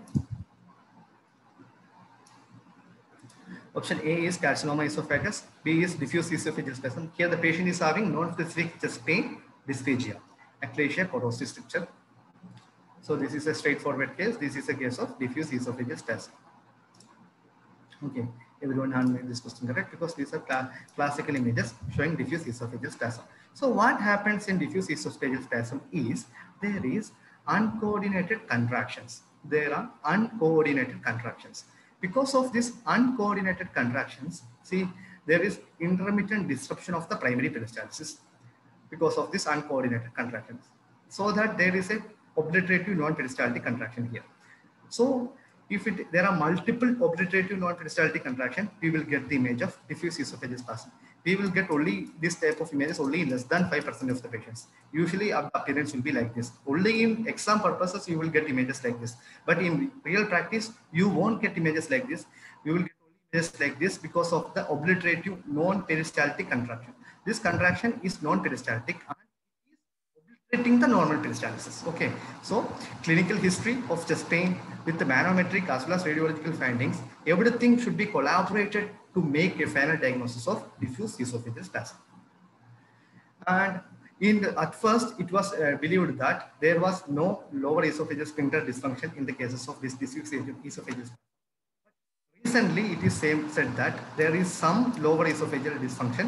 Option A is carcinoma esophagus. B is diffuse esophageal spasm. Here the patient is having non-specific chest pain, dysphagia, aplasia, corrosive stricture. So this is a straightforward case. This is a case of diffuse esophageal spasm. Okay. Everyone has made this question correct because these are classical images showing diffuse esophageal spasm. So what happens in diffuse esophageal spasm is there is uncoordinated contractions. There are uncoordinated contractions. Because of these uncoordinated contractions, see, there is intermittent disruption of the primary peristalsis because of this uncoordinated contractions. So that there is a obliterative non-peristaltic contraction here. So if there are multiple obliterative non-peristaltic contraction, we will get the image of diffuse esophageal spasm. We will get only this type of images only in less than 5% of the patients. Usually the appearance will be like this. Only in exam purposes you will get images like this. But in real practice, you won't get images like this. You will get only images like this because of the obliterative non-peristaltic contraction. This contraction is non-peristaltic and obliterating the normal peristalsis. Okay, so clinical history of chest pain with the manometric as well as radiological findings, everything should be collaborated to make a final diagnosis of diffuse esophageal spasm. And at first, it was believed that there was no lower esophageal sphincter dysfunction in the cases of this diffuse esophageal spasm. Recently, it is said that there is some lower esophageal dysfunction.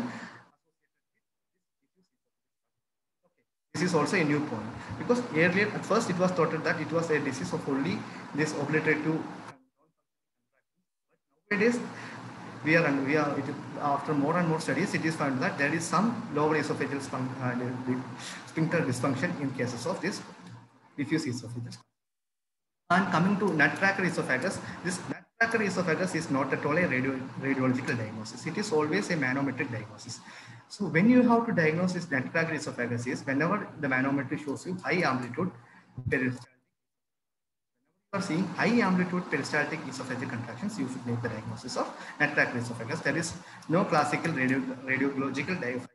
This is also a new point because earlier at first it was thought that it was a disease of only this obliterative. But nowadays after more and more studies, it is found that there is some lower esophageal sphincter dysfunction in cases of this diffuse esophageal. And coming to nutcracker esophagus, this nutcracker esophagus is not at all a radiological diagnosis. It is always a manometric diagnosis. So when you have to diagnose this nutcracker esophagus is whenever the manometry shows you high amplitude peristaltic. are seeing high amplitude peristaltic esophageal contractions, you should make the diagnosis of nephrectomy esophagus. There is no classical radiological diaphragm.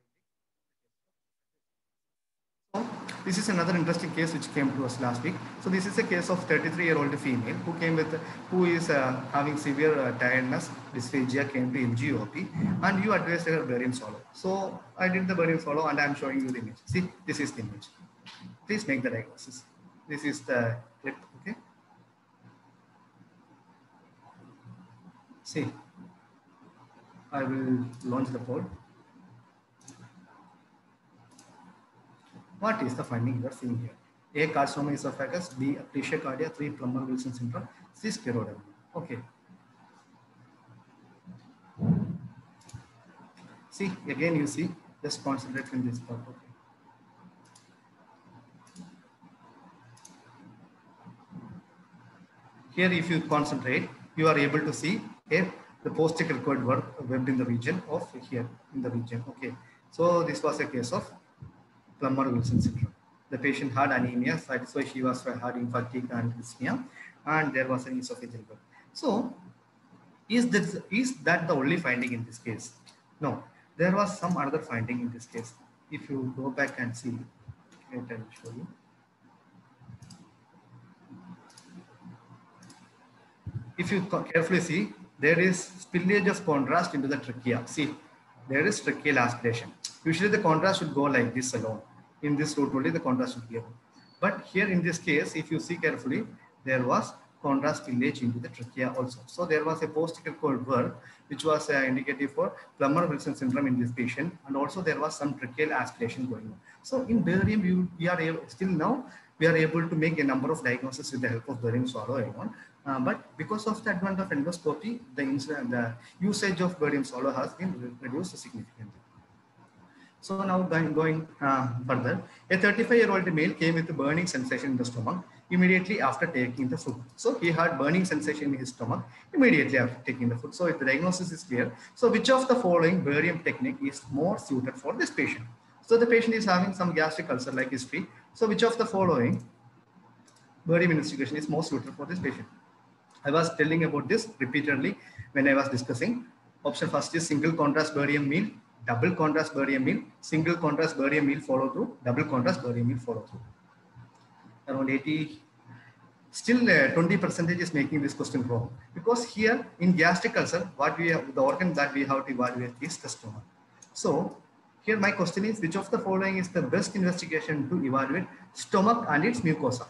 So this is another interesting case which came to us last week. So this is a case of 33-year-old female who is having severe tiredness, dysphagia, came to MGOP, and you advised her barium swallow. So I did the barium swallow and I am showing you the image. See, this is the image. Please make the diagnosis. This is the clip, okay? See, I will launch the poll. What is the finding you are seeing here? A, carcinoma esophagus, B, atresia cardia, 3, Plummer-Wilson syndrome, C, scleroderma. Okay. See, again you see, just concentrate in this part. Okay. Here, if you concentrate, you are able to see here the post-cricoid webbed in the region of here in the region. Okay. So this was a case of Plummer-Wilson syndrome. The patient had anemia, so that's why she was having fatigue and dyspnea, and there was an esophageal web. So, is that the only finding in this case? No, there was some other finding in this case. If you go back and see, wait, I will show you. If you carefully see, there is spillage of contrast into the trachea. See, there is tracheal aspiration. Usually the contrast should go like this alone. In this route only the contrast should be alone. But here in this case, if you see carefully, there was contrast spillage into the trachea also. So there was a post-cricoid verb which was indicative for Plummer-Wilson syndrome in this patient, and also there was some tracheal aspiration going on. So in barium, we are able to make a number of diagnoses with the help of barium swallow alone. But because of the advent of endoscopy, the usage of barium swallow has been reduced significantly. So now going further, a 35-year-old male came with a burning sensation in the stomach immediately after taking the food. So he had burning sensation in his stomach immediately after taking the food. So if the diagnosis is clear, so which of the following barium technique is more suited for this patient? So the patient is having some gastric ulcer like history. So which of the following barium investigation is more suited for this patient? I was telling about this repeatedly when I was discussing. Option first is single contrast barium meal, double contrast barium meal, single contrast barium meal follow through, double contrast barium meal follow through. Around 80, still 20% is making this question wrong, because here in gastric ulcer, what we have, the organ that we have to evaluate is the stomach. So here my question is, which of the following is the best investigation to evaluate stomach and its mucosa?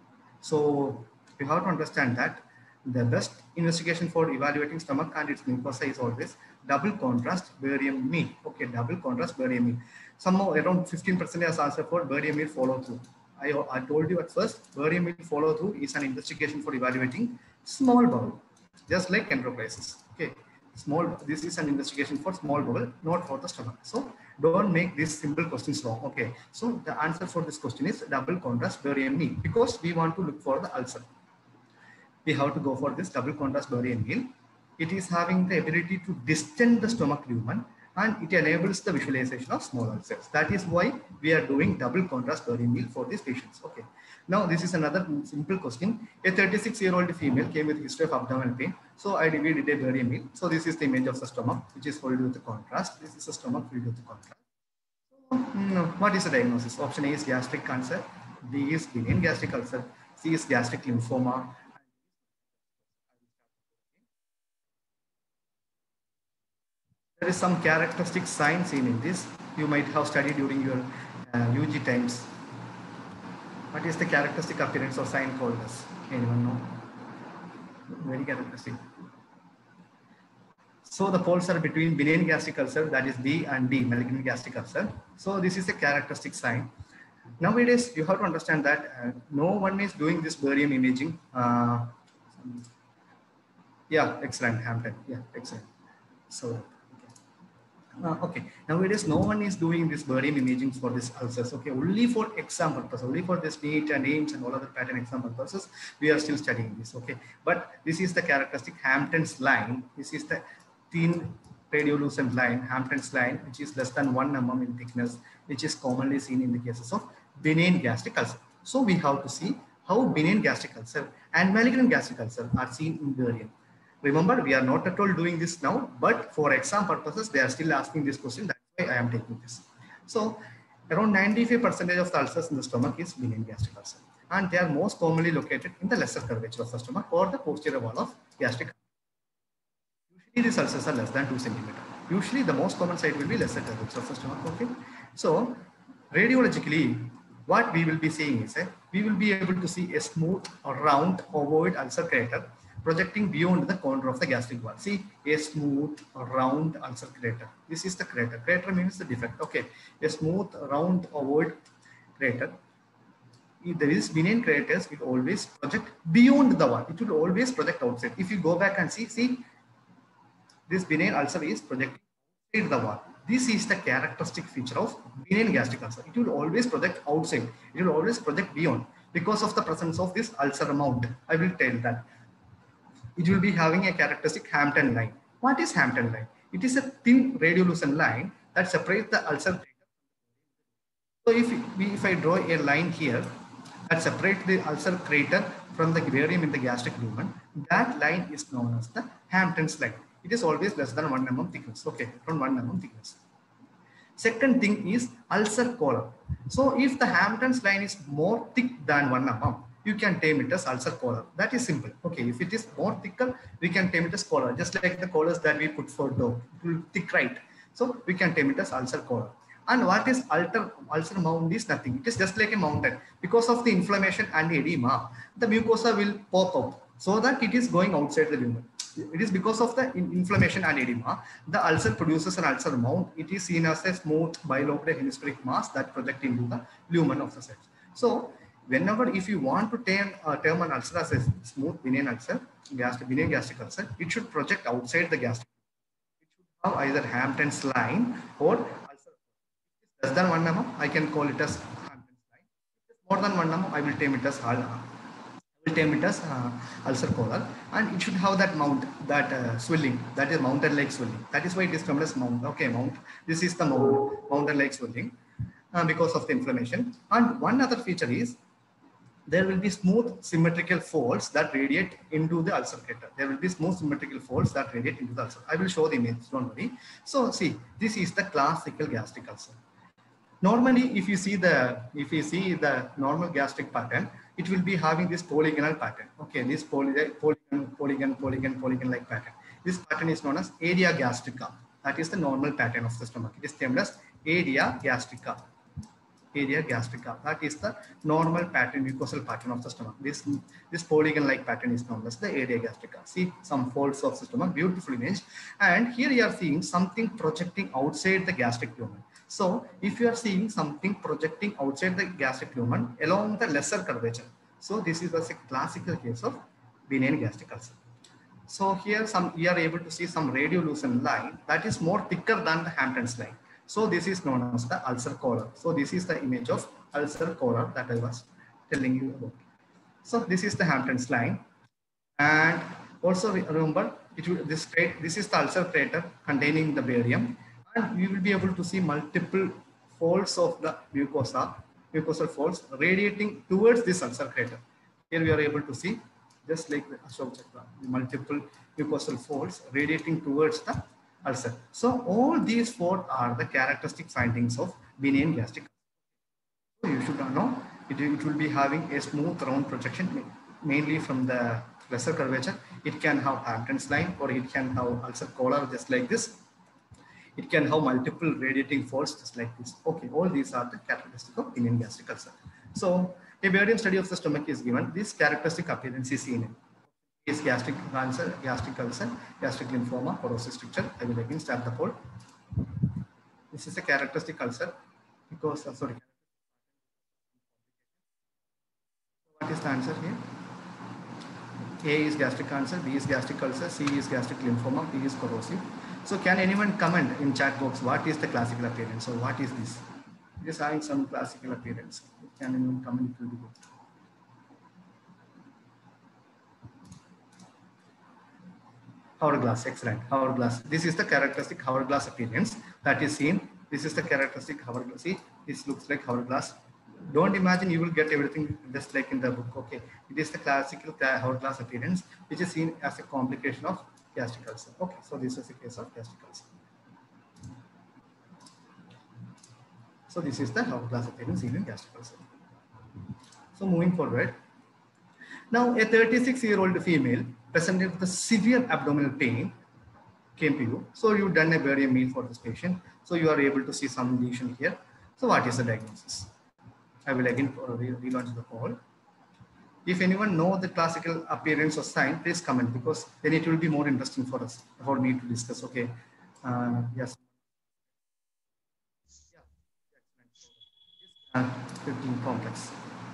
So you have to understand that the best investigation for evaluating stomach and its mucosa is always double contrast barium meal. Okay, double contrast barium meal. Somehow around 15% has answered for barium meal follow through. I told you at first, barium meal follow through is an investigation for evaluating small bowel, just like enterocrisis. Okay, this is an investigation for small bowel, not for the stomach. So don't make these simple questions wrong. Okay, so the answer for this question is double contrast barium meal, because we want to look for the ulcer. We have to go for this double contrast barium meal. It is having the ability to distend the stomach lumen, and it enables the visualization of small ulcers. That is why we are doing double contrast barium meal for these patients. Okay. Now this is another simple question. A 36-year-old female came with history of abdominal pain. So we did a barium meal. So this is the image of the stomach, which is filled with the contrast. This is the stomach filled with the contrast. So, what is the diagnosis? Option A is gastric cancer, B is benign gastric ulcer, C is gastric lymphoma. There is some characteristic sign seen in this. You might have studied during your UG times. What is the characteristic appearance or sign called as? Anyone know? Very characteristic. So the poles are between benign gastric ulcer, that is B, and D, malignant gastric ulcer. So this is a characteristic sign. Nowadays, you have to understand that no one is doing this barium imaging. Yeah, excellent, Hampton. Yeah, excellent. So. Okay, nowadays no one is doing this barium imaging for this ulcers. Okay, only for exam purpose, only for this NEET and AIIMS and all other pattern exam purposes, we are still studying this. Okay, but this is the characteristic Hampton's line. This is the thin radiolucent line, Hampton's line, which is less than 1 mm in thickness, which is commonly seen in the cases of benign gastric ulcer. So we have to see how benign gastric ulcer and malignant gastric ulcer are seen in barium. Remember, we are not at all doing this now, but for exam purposes, they are still asking this question. That's why I am taking this. So around 95% of the ulcers in the stomach is benign gastric ulcer. And they are most commonly located in the lesser curvature of the stomach or the posterior wall of gastric. Usually these ulcers are less than 2 cm. Usually the most common site will be lesser curvature of the stomach. Okay. So radiologically, what we will be seeing is we will be able to see a smooth or round ovoid ulcer crater projecting beyond the corner of the gastric wall. See, a smooth or round ulcer crater. This is the crater. Crater means the defect. Okay. A smooth, round ovoid crater. If there is benign craters, it always project beyond the wall. It will always project outside. If you go back and see, this benign ulcer is projecting outside the wall. This is the characteristic feature of benign gastric ulcer. It will always project outside. It will always project beyond because of the presence of this ulcer mount. I will tell that. It will be having a characteristic Hampton line. What is Hampton line? It is a thin radiolucent line that separates the ulcer. So if I draw a line here that separates the ulcer crater from the barium in the gastric lumen, that line is known as the Hampton's line. It is always less than 1 mm thickness. Okay, around 1 mm thickness. Second thing is ulcer collar. So if the Hampton's line is more thick than 1 mm, you can term it as ulcer collar. That is simple. Okay, if it is more thicker, we can term it as collar, just like the collars that we put for dog. It will thick, right? So we can term it as ulcer collar. And what is ulcer mound is nothing. It is just like a mountain. Because of the inflammation and edema, the mucosa will pop up so that it is going outside the lumen. It is because of the inflammation and edema, the ulcer produces an ulcer mound. It is seen as a smooth bilobed hemispheric mass that projects into the lumen of the cells. So whenever if you want to term an ulcer as a smooth benign ulcer, benign gastric ulcer, it should project outside the gastric. It should have either Hampton's line or ulcer. Less than 1 mm, I can call it as Hampton's line. If it is more than 1 mm, I will term it as ulcer collar, and it should have that mount, that swelling, that is mountain-like swelling. That is why it is termed as mount. Okay, mount. This is the mountain-like swelling because of the inflammation. And one other feature is there will be smooth symmetrical folds that radiate into the ulcer crater. There will be smooth symmetrical folds that radiate into the ulcer. I will show the image, don't worry. So see, this is the classical gastric ulcer. Normally, if you see the normal gastric pattern, it will be having this polygonal pattern. Okay, this polygon like pattern. This pattern is known as area gastrica. That is the normal pattern of the stomach. It is termed as area gastrica. Area gastrica. That is the normal pattern, mucosal pattern of the stomach. This polygon-like pattern is known as the area gastrica. See some folds of the stomach, beautiful image. And here you are seeing something projecting outside the gastric lumen. So if you are seeing something projecting outside the gastric lumen along the lesser curvature, so this is a classical case of benign gastric ulcer. So here we are able to see some radiolucent line that is more thicker than the Hampton's line. So this is known as the ulcer collar. So this is the image of ulcer collar that I was telling you about. So this is the Hampton's line, and also remember this is the ulcer crater containing the barium, and you will be able to see multiple folds of the mucosal folds radiating towards this ulcer crater. Here we are able to see, just like the Ashok Chakra, multiple mucosal folds radiating towards the ulcer. So all these four are the characteristic findings of benign gastric ulcer. So you should know it will be having a smooth round projection, mainly from the lesser curvature. It can have Hampton's line, or it can have ulcer collar just like this. It can have multiple radiating folds just like this. Okay, all these are the characteristics of benign gastric ulcer. So a barium study of the stomach is given. This characteristic appearance is seen in is gastric cancer, gastric ulcer, gastric lymphoma, corrosive stricture. I will again start the poll. This is a characteristic ulcer because sorry. What is the answer here? A is gastric cancer, B is gastric ulcer, C is gastric lymphoma, D is corrosive. So can anyone comment in chat box what is the classical appearance? So what is this? It is having some classical appearance. Can anyone comment? It will be good. Hourglass, excellent. Hourglass. This is the characteristic hourglass appearance that is seen. This is the characteristic hourglass. See, this looks like hourglass Don't imagine you will get everything just like in the book. Okay, it is the classical hourglass appearance, which is seen as a complication of gastric ulcer. Okay, so this is a case of gastric ulcer. So this is the hourglass appearance seen in gastric ulcer. So moving forward, now a 36-year-old female presented with a severe abdominal pain came to you. So you've done a barium meal for this patient. So you are able to see some lesion here. So what is the diagnosis? I will again relaunch the call. If anyone know the classical appearance or sign, please comment, because then it will be more interesting for us, for me to discuss. Okay. Yes. Yeah. 15 complex.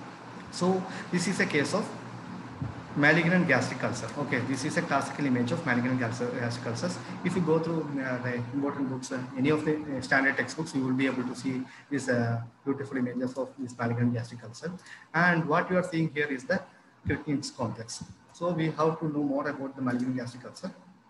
So this is a case of malignant gastric ulcer. Okay, this is a classical image of malignant gastric ulcers. If you go through the important books, any of the standard textbooks, you will be able to see these beautiful images of this malignant gastric ulcer. And what you are seeing here is the Kirkini's complex. So we have to know more about the malignant gastric ulcer.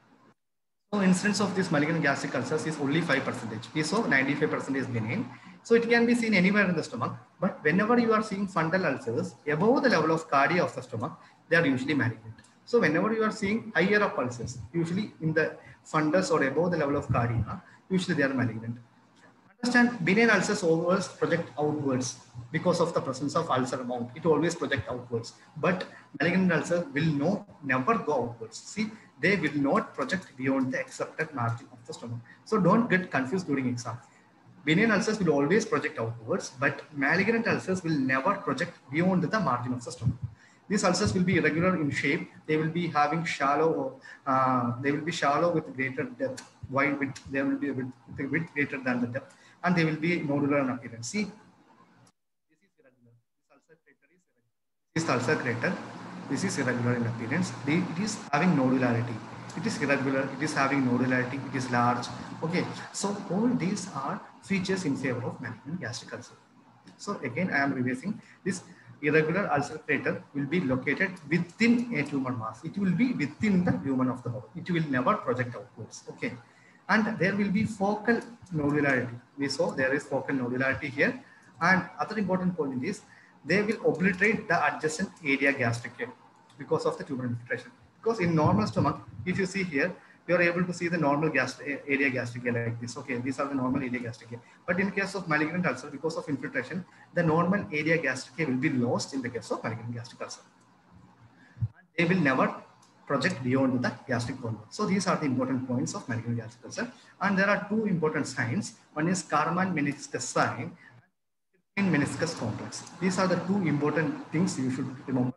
So incidence of this malignant gastric ulcers is only 5%. We saw 95% is benign. So it can be seen anywhere in the stomach. But whenever you are seeing fundal ulcers above the level of cardia of the stomach, they are usually malignant. So whenever you are seeing higher up ulcers, usually in the fundus or above the level of cardia, usually they are malignant. Understand, benign ulcers always project outwards because of the presence of ulcer mount. It always project outwards. But malignant ulcers will never go outwards. See, they will not project beyond the accepted margin of the stomach. So don't get confused during exam. Benign ulcers will always project outwards, but malignant ulcers will never project beyond the margin of the stomach. These ulcers will be irregular in shape. They will be having shallow, they will be shallow with greater depth, wide width. They will be with width greater than the depth, and they will be nodular in appearance. See, this is irregular. This ulcer crater is irregular. This is the ulcer crater. This is irregular in appearance. It is having nodularity. It is irregular. It is having nodularity. It is large. Okay. So all these are features in favor of malignant gastric ulcer. So again, I am revising. This irregular ulcer crater will be located within a tumor mass. It will be within the lumen of the bowel. It will never project outwards. Okay. And there will be focal nodularity. We saw there is focal nodularity here. And other important point is they will obliterate the adjacent area gastric because of the tumor infiltration. Because in normal stomach, if you see here, you are able to see the normal area gastric like this. Okay, these are the normal area gastric. But in case of malignant ulcer, because of infiltration, the normal area gastric will be lost in the case of malignant gastric ulcer. And they will never project beyond the gastric wall. So these are the important points of malignant gastric ulcer. And there are two important signs. One is Karman meniscus sign and meniscus complex. These are the two important things you should remember.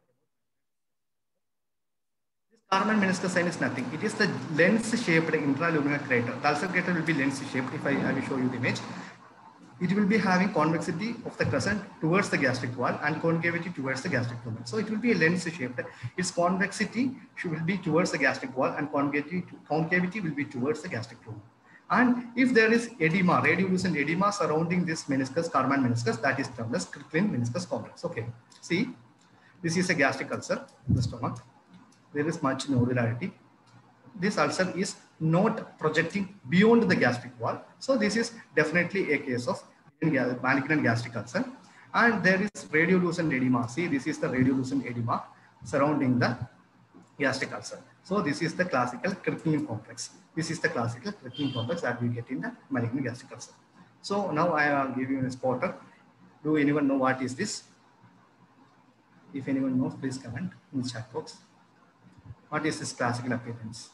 Karman meniscus sign is nothing. It is the lens-shaped intraluminal crater. The ulcer crater will be lens-shaped. If I will show you the image, it will be having convexity of the crescent towards the gastric wall and concavity towards the gastric lumen. So it will be a lens-shaped. Its convexity will be towards the gastric wall and concavity will be towards the gastric lumen. And if there is edema, radiolucent edema surrounding this meniscus, Karman meniscus, that is termed as Kirklin meniscus complex. Okay. See, this is a gastric ulcer in the stomach. There is much nodularity. This ulcer is not projecting beyond the gastric wall. So this is definitely a case of malignant gastric ulcer. And there is radiolucent edema. See, this is the radiolucent edema surrounding the gastric ulcer. So this is the classical Kirklin complex. This is the classical Kirklin complex that we get in the malignant gastric ulcer. So now I will give you a spotter. Do anyone know what is this? If anyone knows, please comment in the chat box. What is this classical appearance?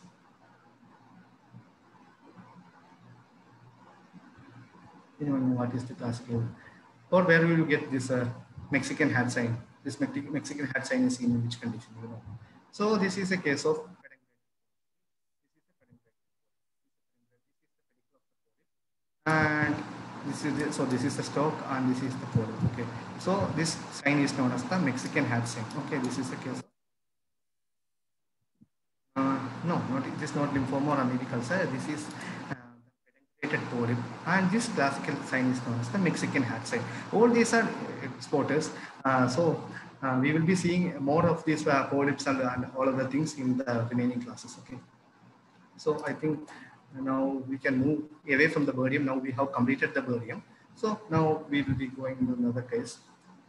Anyone know what is the classical? Or where will you get this Mexican hat sign? This Mexican hat sign is seen in which condition? You know. So this is a case of and this is the, so this is the stalk and this is the polyp. Okay. So this sign is known as the Mexican hat sign. Okay. This is the case. No, it is not lymphoma or amebic ulcer. This is penetrated polyp, and this classical sign is known as the Mexican hat sign. All these are spotters. We will be seeing more of these polyps and all other things in the remaining classes. Okay. So I think now we can move away from the barium. Now we have completed the barium. So now we will be going into another case.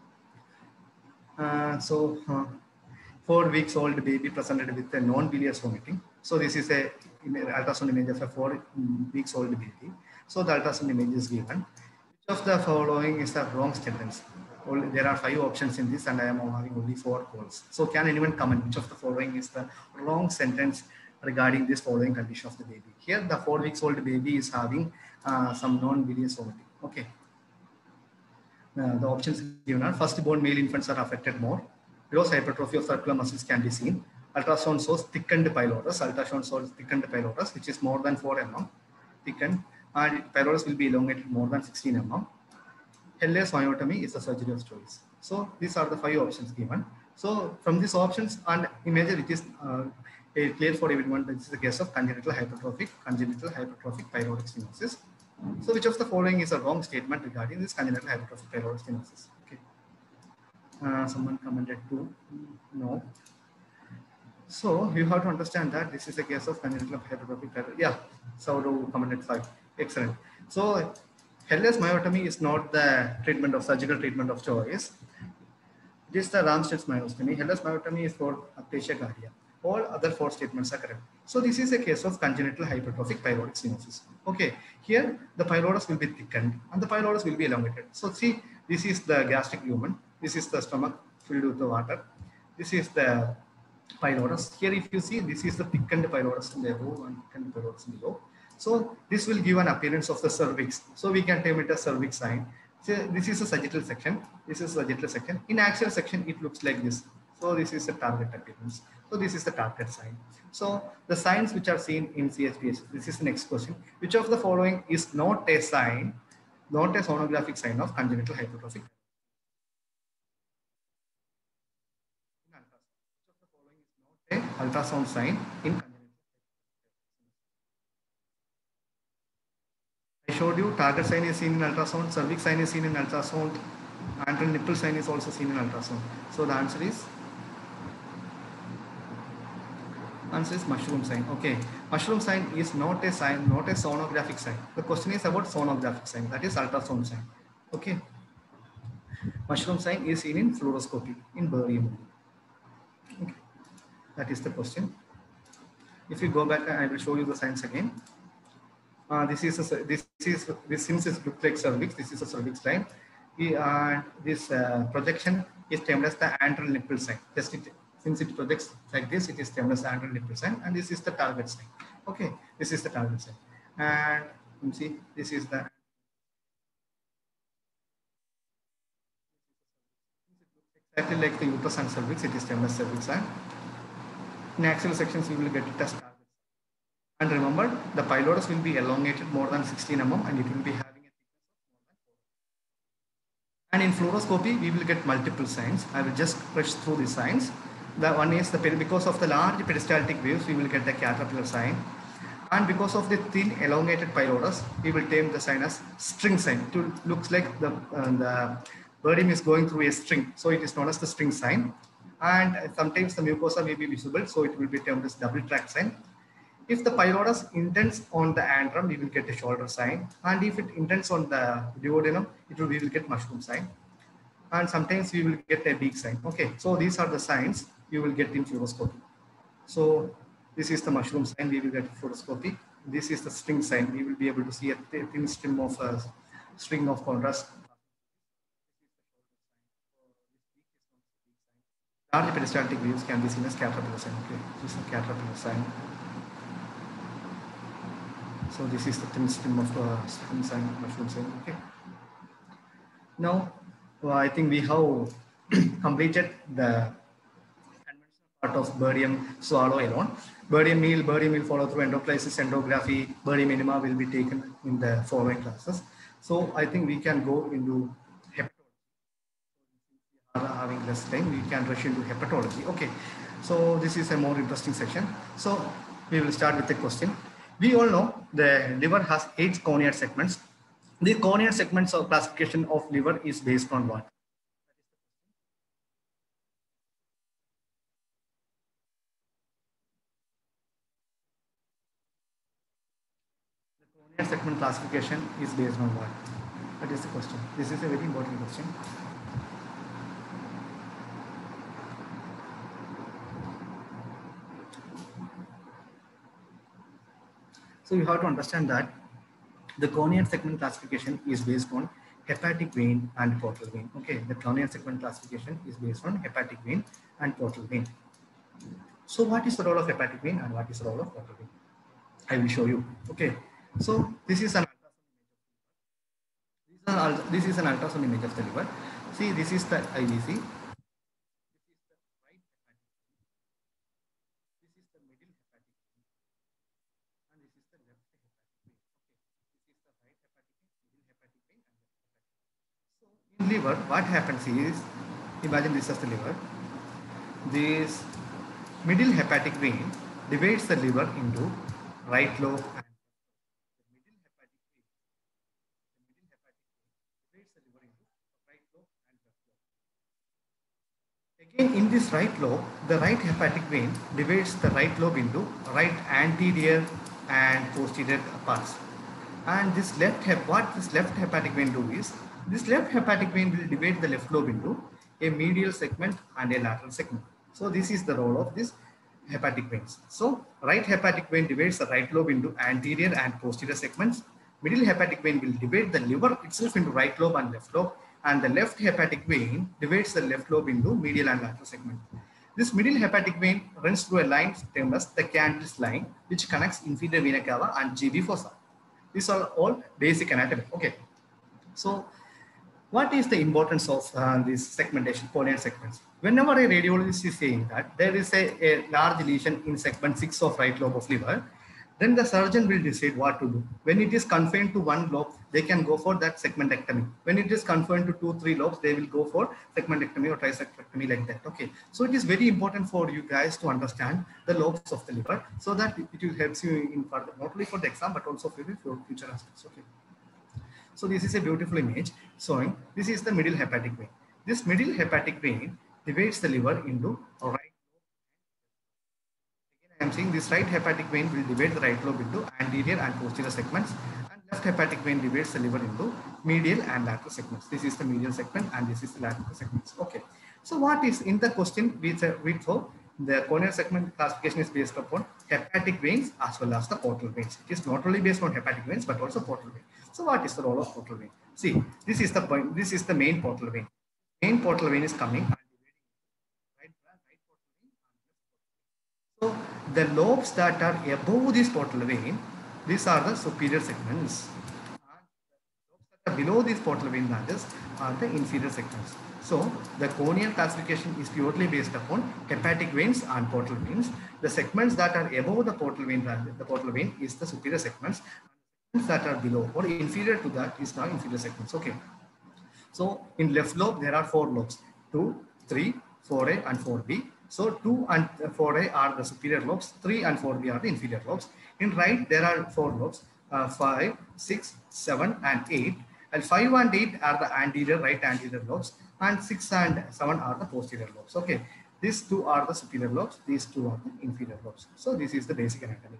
So 4 weeks old baby presented with a non-bilious vomiting. So this is a ultrasound image of a 4 weeks old baby. So the ultrasound image is given. Which of the following is the wrong sentence? There are 5 options in this and I am having only 4 calls. So can anyone comment which of the following is the wrong sentence regarding this following condition of the baby? Here the 4 weeks old baby is having some non-bilious vomiting. Okay. The options given are firstborn male infants are affected more. Gross hypertrophy of circular muscles can be seen. Ultrasound shows thickened pylorus. Ultrasound shows thickened pylorus, which is more than 4 mm thickened, and pylorus will be elongated more than 16 mm. Helios myotomy is a surgery of choice. So these are the 5 options given. So from these options and image, it is clear for everyone that this is a case of congenital hypertrophic pyloric stenosis. So which of the following is a wrong statement regarding this congenital hypertrophic pyloric stenosis? Okay. Someone commented to no. So you have to understand that this is a case of congenital hypertrophic pyloric. Yeah. So commented 5. Excellent. So Helios myotomy is not the surgical treatment of choice. It is the Ramsted's myostemy. Helios myotomy is for aplasia cardia. All other 4 statements are correct. So this is a case of congenital hypertrophic pyloric stenosis. Okay, here the pylorus will be thickened and the pylorus will be elongated. So see, this is the gastric lumen. This is the stomach filled with the water. This is the pylorus. Here if you see, this is the thickened pylorus in the above and thickened pylorus below. So this will give an appearance of the cervix. So we can term it as cervix sign. So this is a sagittal section. This is sagittal section. In axial section, it looks like this. So this is a target appearance. So this is the target sign. So the signs which are seen in CHPS. This is the next question. Which of the following is not a sign, not a sonographic sign of congenital hypertrophic? Which of the following is not a ultrasound sign in congenital? I showed you target sign is seen in ultrasound, cervix sign is seen in ultrasound, antral nipple sign is also seen in ultrasound. So the answer is mushroom sign. Okay, mushroom sign is not a sign, not a sonographic sign. The question is about sonographic sign, that is ultrasound sign. Okay, mushroom sign is seen in fluoroscopy in barium. Okay, that is the question. If you go back, I will show you the signs again. This since it looks like cervix, this is a cervix line. This projection is termed as the antral nipple sign. Since it projects like this, it is termed as the antral nipple sign, and this is the target sign. Okay, this is the target sign, and you see this is the. Exactly like the uterus and cervix, it is termed as cervix sign. In axial sections, we will get it as target. And remember, the pylorus will be elongated more than 16 mm and it will be having a thickness of more than 4. And in fluoroscopy, we will get multiple signs. I will just rush through the signs. The one is because of the large peristaltic waves, we will get the caterpillar sign. And because of the thin elongated pylorus, we will term the sign as string sign. It looks like the barium is going through a string. So it is known as the string sign. And sometimes the mucosa may be visible, so it will be termed as double track sign. If the pylorus intends on the antrum, we will get a shoulder sign. And if it intends on the duodenum, we will get mushroom sign. And sometimes we will get a beak sign. Okay, so these are the signs you will get in fluoroscopy. So this is the mushroom sign we will get in fluoroscopy. This is the string sign. We will be able to see a thin string of contrast. Large peristaltic waves can be seen as caterpillar sign. Okay, this is a caterpillar sign. So this is the thin string of string sign, mushroom sign. Okay. Now, I think we have completed the conventional part of barium swallow alone. Barium will follow through endoplasis, endography. Barium enema will be taken in the following classes. So I think we can go into hepatology. We are having less time. We can rush into hepatology. Okay. So this is a more interesting section. So we will start with the question. We all know the liver has 8 corneal segments. The corneal segments of classification of liver is based on what? The corneal segment classification is based on what? That is the question. This is a very important question. So you have to understand that the corneal segment classification is based on hepatic vein and portal vein. Okay, the corneal segment classification is based on hepatic vein and portal vein. So what is the role of hepatic vein and what is the role of portal vein? I will show you. Okay, so this is an ultrasound image of the liver. See, this is the IVC. This is the right hepatic vein. This is the middle hepatic vein, and this is the left hepatic vein. Okay, this is the right hepatic vein, middle hepatic vein, and left hepatic vein. So in liver, what happens is, imagine this as the liver. This middle hepatic vein divides the liver into right lobe and the middle hepatic vein. The middle hepatic vein divides the liver into right lobe and left lobe. Again, in this right lobe, the right hepatic vein divides the right lobe into right anterior and posterior parts. And this what this left hepatic vein do is, this left hepatic vein will divide the left lobe into a medial segment and a lateral segment. So this is the role of this hepatic veins. So right hepatic vein divides the right lobe into anterior and posterior segments. Middle hepatic vein will divide the liver itself into right lobe and left lobe, and the left hepatic vein divides the left lobe into medial and lateral segment. This middle hepatic vein runs through a line termed as the Candle's line, which connects inferior vena cava and GB fossa. These are all basic anatomy. Okay, so what is the importance of this segmentation, corneal segments? Whenever a radiologist is saying that there is a large lesion in segment 6 of right lobe of liver, then the surgeon will decide what to do. When it is confined to one lobe, they can go for that segmentectomy. When it is confined to 2-3 lobes, they will go for segmentectomy or trisectomy like that. Okay, so it is very important for you guys to understand the lobes of the liver, so that it will help you in further, not only for the exam but also for the future aspects. Okay. So this is a beautiful image showing this is the middle hepatic vein. This middle hepatic vein divides the liver into a right lobe. Again, I am saying this right hepatic vein will divide the right lobe into anterior and posterior segments, and left hepatic vein divides the liver into medial and lateral segments. This is the medial segment and this is the lateral segments. Okay. So what is in the question we thought the corneal segment classification is based upon hepatic veins as well as the portal veins. It is not only based on hepatic veins but also portal vein. So what is the role of portal vein? See, this is the point. This is the main portal vein. Main portal vein is coming and dividing right portal vein and left portal vein. So the lobes that are above this portal vein, these are the superior segments. And the lobes that are below these portal vein branches are the inferior segments. So the corneal classification is purely based upon hepatic veins and portal veins. The segments that are above the portal vein is the superior segments. That are below or inferior to that is now inferior segments. Okay, so in left lobe there are 4 lobes, 2, 3, 4A and 4B. So 2 and 4A are the superior lobes, 3 and 4B are the inferior lobes. In right there are 4 lobes, 5, 6, 7 and 8, and 5 and 8 are the anterior, right anterior lobes, and 6 and 7 are the posterior lobes. Okay, these 2 are the superior lobes, these 2 are the inferior lobes. So this is the basic anatomy.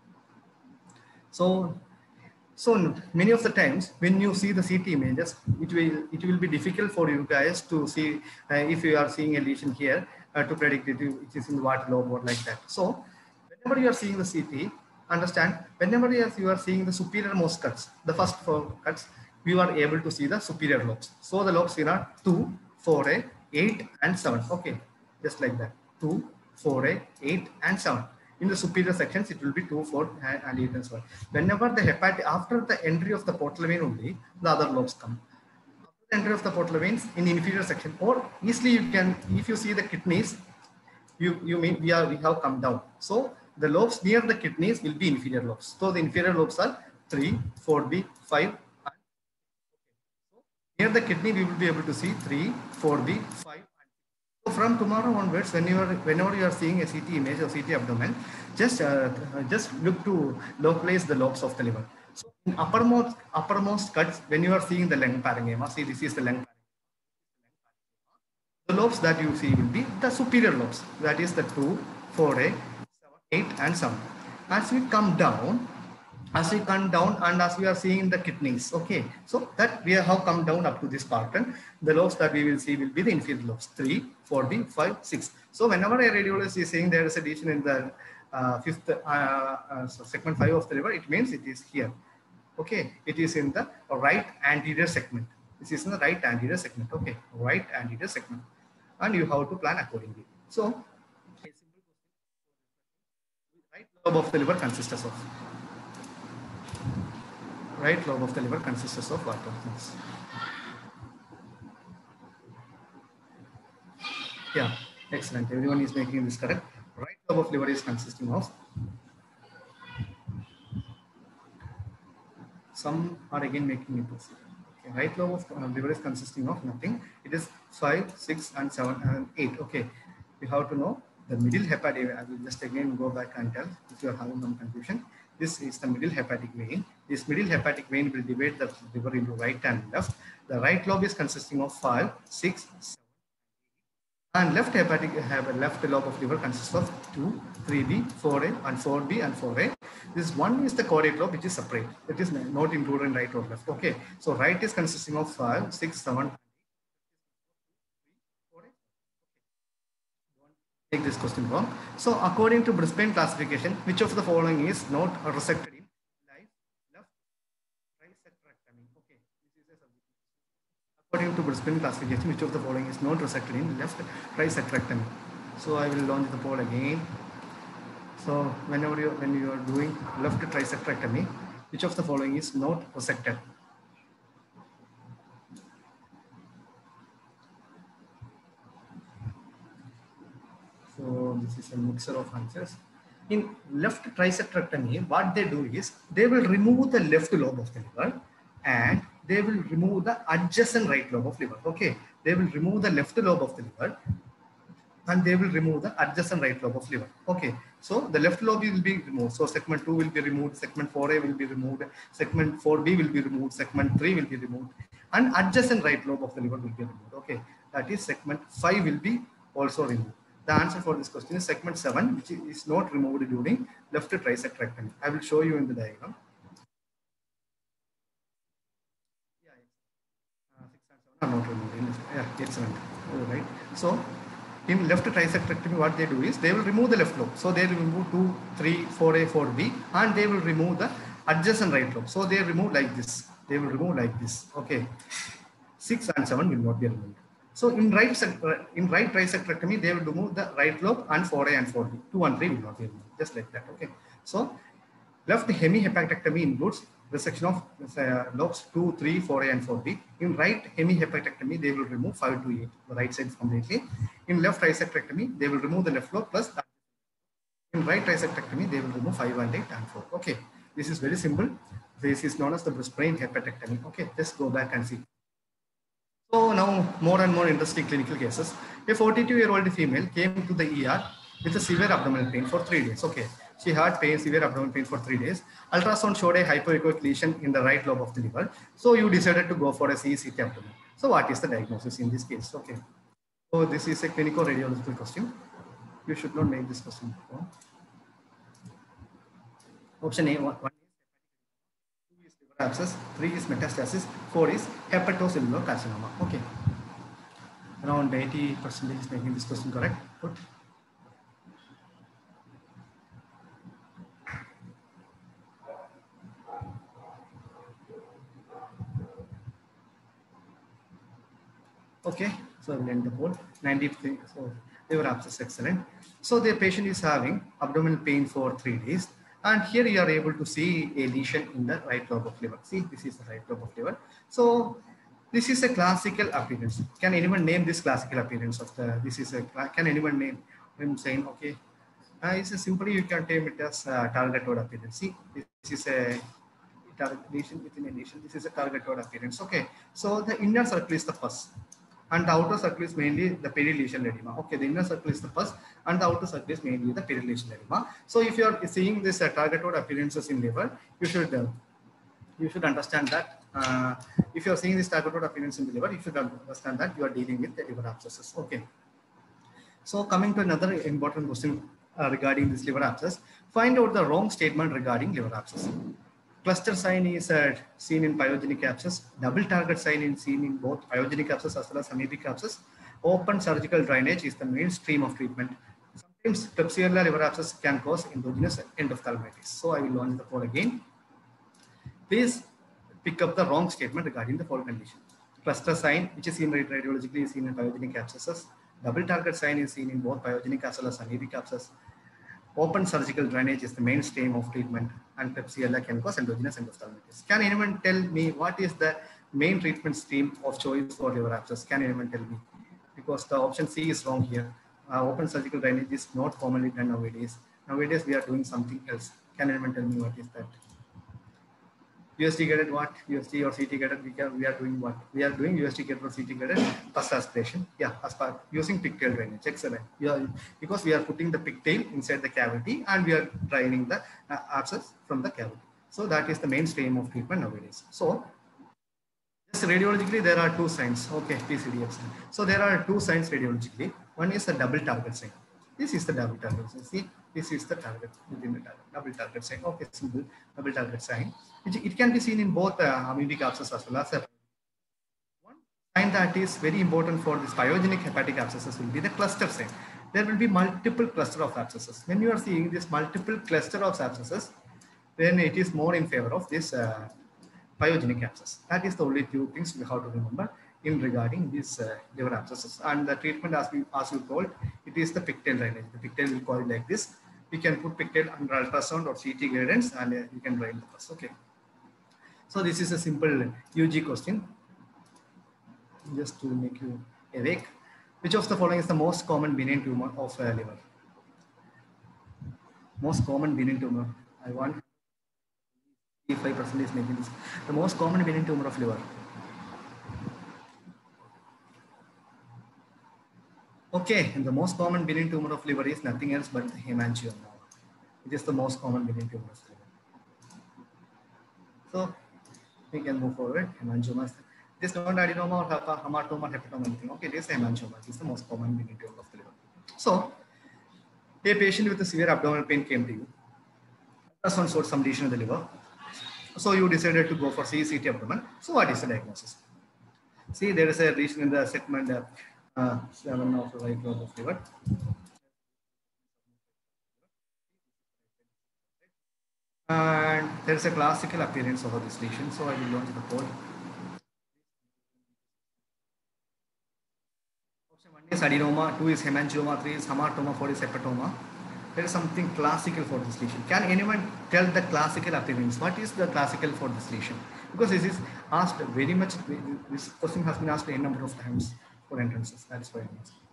So many of the times when you see the CT images, it will be difficult for you guys to see if you are seeing a lesion here to predict it is in what lobe or like that. So whenever you are seeing the CT, understand whenever you are seeing the superior most cuts, the first 4 cuts, you are able to see the superior lobes. So the lobes here are 2, 4A, 8 and 7. Okay, just like that, 2, 4A, 8 and 7. In the superior sections, it will be 2, 4 and 8 and so on. Whenever the hepatic, after the entry of the portal vein only, the other lobes come. After the entry of the portal veins in the inferior section, or easily you can, if you see the kidneys, you mean we have come down. So the lobes near the kidneys will be inferior lobes. So the inferior lobes are 3, 4B, 5. And so near the kidney, we will be able to see 3, 4B, 5. So from tomorrow onwards, whenever you are seeing a CT image or CT abdomen, just look to localize the lobes of the liver. So in uppermost cuts, when you are seeing the lung parenchyma, see this is the lung parenchyma. The lobes that you see will be the superior lobes, that is the 2, 4A, 7, 8 and 7. As we come down and as we are seeing the kidneys, okay, so that we have come down up to this part, and the lobes that we will see will be the inferior lobes, 3, 4B, 5, 6. So whenever a radiologist is saying there is a lesion in the fifth so segment 5 of the liver, it means it is here. Okay, it is in the right anterior segment. This is in the right anterior segment. Okay, right anterior segment, and you have to plan accordingly. So, a simple question: right lobe of the liver consists of what things? Yeah, excellent. Everyone is making this correct. Right lobe of liver is consisting of. Some are again making it. Okay, right lobe of liver is consisting of nothing. It is 5, 6, and 7 and 8. Okay, you have to know the middle hepatic. I will just again go back and tell if you are having some confusion. This is the middle hepatic vein. This middle hepatic vein will divide the liver into right and left. The right lobe is consisting of 5, 6, 7. And left lobe of liver consists of 2, 3B, 4A, and 4B and 4A. This one is the caudate lobe, which is separate. It is not included in right or left. Okay, so right is consisting of 5, 6, 7. Take this question wrong. So according to Brisbane classification, which of the following is not resected in left trisectorectomy? Okay, this is a subject. According to Brisbane classification, which of the following is not resected in left trisectorectomy? So I will launch the poll again. So when you are doing left trisectorectomy, which of the following is not resected? So this is a mixture of answers. In left trisectorectomy, what they do is they will remove the left lobe of the liver and they will remove the adjacent right lobe of liver. Okay, they will remove the left lobe of the liver and they will remove the adjacent right lobe of liver. Okay, so the left lobe will be removed. So segment 2 will be removed, segment 4A will be removed, segment 4B will be removed, segment 3 will be removed, and adjacent right lobe of the liver will be removed. Okay, that is segment 5 will be also removed. The answer for this question is segment 7, which is not removed during left trisectorectomy. I will show you in the diagram. Yeah, 6 and 7 are not removed. Yeah, excellent. Right. So in left trisectorectomy, what they do is they will remove the left lobe. So they will remove 2, 3, 4A, 4B, and they will remove the adjacent right lobe. So they remove like this. They will remove like this. Okay. 6 and 7 will not be removed. So in right trisectorectomy, they will remove the right lobe and 4A and 4B. 2 and 3 will not be removed. Just like that. Okay. So left hemihepatectomy includes resection of lobes 2, 3, 4A and 4B. In right hemihepatectomy, they will remove 5 to 8, the right side completely. In left trisectorectomy, they will remove the left lobe plus that. In right trisectomy, they will remove 5 and 8 and 4. Okay, this is very simple. This is known as the Brisbane hepatectomy. Okay, just go back and see. So now more and more interesting clinical cases. A 42-year-old female came to the ER with a severe abdominal pain for 3 days. Okay, she had severe abdominal pain for 3 days. Ultrasound showed a hypoechoic lesion in the right lobe of the liver. So you decided to go for a CECT abdomen. So what is the diagnosis in this case? Okay, so this is a clinical radiological question. You should not make this question before. Option A, 1 is liver abscess, 3 is metastasis, 4 is hepatocellular carcinoma. Okay, around 80% is making this question correct. Good. Okay, so we'll end the poll. 93, so liver abscess, excellent. So the patient is having abdominal pain for 3 days. And here you are able to see a lesion in the right lobe of liver. See, this is the right lobe of liver. So this is a classical appearance. Can anyone name this classical appearance of the, can anyone name him saying, okay, it's a simply you can name it as targeted appearance. See, this is a lesion within a lesion. This is a targeted appearance. Okay, so the inner circle is the pus. And the outer circle is mainly the perilesional edema. Okay, the inner circle is the pus and the outer circle is mainly the perilesional edema. So if you are seeing this targeted appearances in liver, you should understand that if you are seeing this targeted appearance in the liver, you should understand that you are dealing with the liver abscesses. Okay. So coming to another important question regarding this liver abscess, find out the wrong statement regarding liver abscess. Cluster sign is seen in pyogenic abscess. Double target sign is seen in both pyogenic abscess as well as amoebic abscess. Open surgical drainage is the mainstream of treatment. Sometimes Klebsiella liver abscess can cause endogenous endophthalmitis. So I will launch the poll again. Please pick up the wrong statement regarding the fall condition. Cluster sign, which is seen radiologically, is seen in pyogenic abscesses. Double target sign is seen in both pyogenic as well as aneuric abscess. Open surgical drainage is the mainstay of treatment, and Klebsiella can cause endogenous endophthalmitis. Can anyone tell me what is the main treatment stream of choice for liver abscess? Can anyone tell me? Because the option C is wrong here. Open surgical drainage is not commonly done nowadays. Nowadays, we are doing something else. Can anyone tell me what is that? UST gated what? UST or CT gated? We are doing what? We are doing UST gated or CT gated pus aspiration. Yeah, using pigtail drainage. Excellent. Yeah, because we are putting the pigtail inside the cavity and we are draining the abscess from the cavity. So that is the mainstream of treatment nowadays. So just radiologically, there are two signs. Okay, PCDF. So there are two signs radiologically. One is the double target sign. This is the double target sign. See, this is the target within the target. Double target sign. Okay, simple double target sign. It can be seen in both amoebic abscess as well as one sign that is very important for this pyogenic hepatic abscesses will be the cluster sign. There will be multiple cluster of abscesses. When you are seeing this multiple cluster of abscesses, then it is more in favor of this pyogenic abscess. That is the only two things we have to remember in regarding these liver abscesses. And the treatment, as you told, it is the pigtail drainage. The pigtail will call it like this. We can put pigtail under ultrasound or CT guidance and you can drain the pus. Okay. So this is a simple UG question, just to make you awake. Which of the following is the most common benign tumor of liver? Most common benign tumor. I want 5% is making this. The most common benign tumor of liver. Okay, and the most common benign tumor of liver is nothing else but hemangioma. It is the most common benign tumor of liver. So we can move forward. Hemangioma. It is not adenoma or hamartoma or hepatoma anything. Okay, it is hemangioma. It is the most common benign tumor of the liver. So a patient with a severe abdominal pain came to you. Ultrasound showed some lesion in the liver. So you decided to go for CT abdomen. So what is the diagnosis? See, there is a lesion in the segment 7 of the right lobe of liver. And there is a classical appearance of this lesion. So I will launch the poll. Option 1 is adenoma, 2 is hemangioma, 3 is hamartoma, 4 is hepatoma. There is something classical for this lesion. Can anyone tell the classical appearance? What is the classical for this lesion? Because this is asked very much, this question has been asked a number of times for entrances. That is why I'm asking.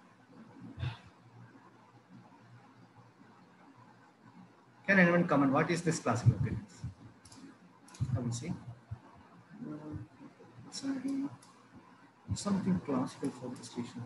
Can anyone comment? What is this classical appearance? I will see. Something classical for this lesion.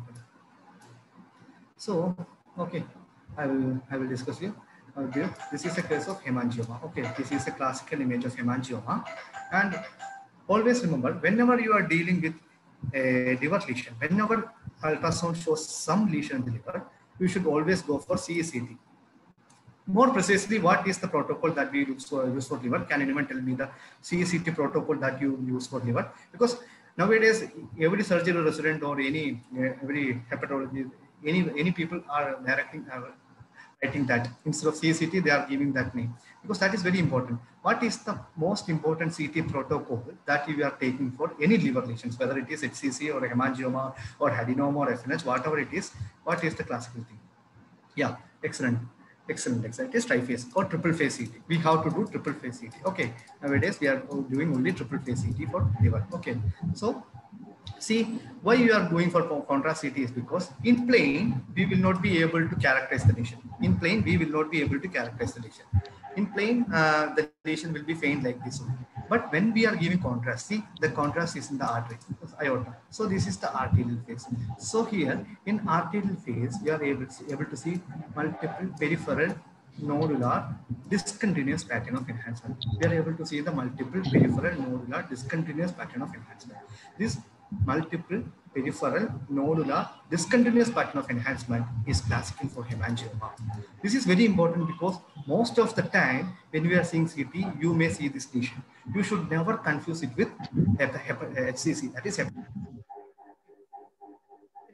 So, okay. I will discuss here. This is a case of hemangioma. Okay, this is a classical image of hemangioma. And always remember, whenever you are dealing with a liver lesion, whenever ultrasound shows some lesion in the liver, you should always go for CECT. More precisely, what is the protocol that we use for liver? Can anyone tell me the CECT protocol that you use for liver? Because nowadays, every surgery resident or every hepatologist, any people are writing that instead of CCT, they are giving that name, because that is very important. What is the most important CT protocol that you are taking for any liver lesions, whether it is HCC or hemangioma or adenoma or FNH, whatever it is, what is the classical thing? Yeah, excellent. Excellent. It is triphase or triple phase CT. We have to do triple phase CT. Okay. Nowadays we are doing only triple phase CT for liver. Okay. So see, why you are going for contrast CT is because in plain we will not be able to characterize the lesion. In plain we will not be able to characterize the lesion. In plain the lesion will be faint like this. But when we are giving contrast, see, the contrast is in the artery, aorta. So this is the arterial phase. So here in arterial phase, we are able to see multiple peripheral nodular discontinuous pattern of enhancement. We are able to see the multiple peripheral nodular discontinuous pattern of enhancement. This multiple peripheral nodular discontinuous pattern of enhancement is classical for hemangioma. This is very important because most of the time when we are seeing CT, you may see this lesion. You should never confuse it with HCC, that is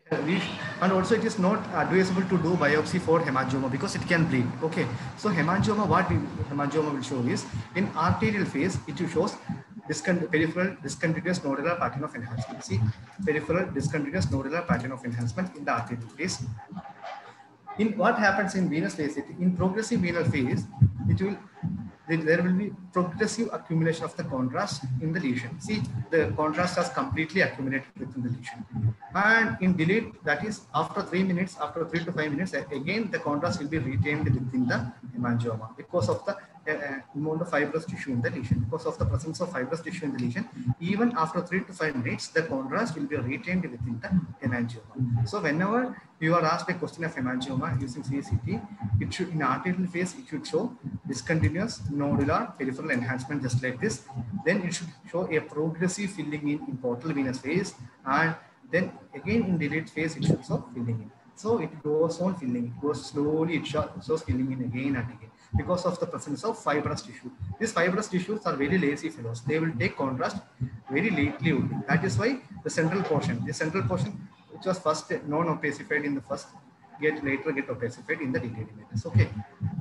And also it is not advisable to do biopsy for hemangioma because it can bleed. Okay, so hemangioma, hemangioma will show is in arterial phase, it shows peripheral discontinuous nodular pattern of enhancement. See, peripheral discontinuous nodular pattern of enhancement in the arterial phase. In what happens in venous phase, in progressive venal phase, there will be progressive accumulation of the contrast in the lesion. See, the contrast has completely accumulated within the lesion. And in delayed, that is after 3 minutes, after 3 to 5 minutes, again the contrast will be retained within the hemangioma because of the amount of fibrous tissue in the lesion. Because of the presence of fibrous tissue in the lesion, even after 3 to 5 minutes, the contrast will be retained within the hemangioma. So whenever you are asked a question of hemangioma using CACT, it should, in arterial phase, it should show discontinuous nodular peripheral enhancement just like this. Then it should show a progressive filling in portal venous phase, and then again in delayed phase it should show filling in. So it goes on filling, it goes slowly, it shows filling in again and again because of the presence of fibrous tissue. These fibrous tissues are very lazy fellows. They will take contrast very lately only. That is why the central portion, which was first non-opacified in the first, later get opacified in the detailed images. Okay.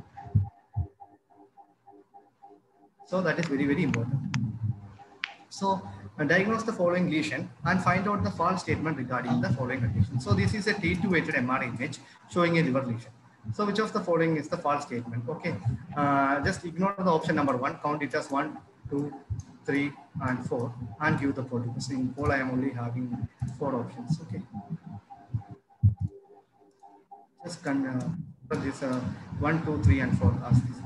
So that is very, very important. So diagnose the following lesion and find out the false statement regarding the following condition. So this is a T2 weighted MRI image showing a liver lesion. So which of the following is the false statement? Okay, just ignore the option number 1, count it as 1, 2, 3, and 4, and give the protocol. So in poll I am only having 4 options. Okay, just this 1, 2, 3, and 4. Ask this.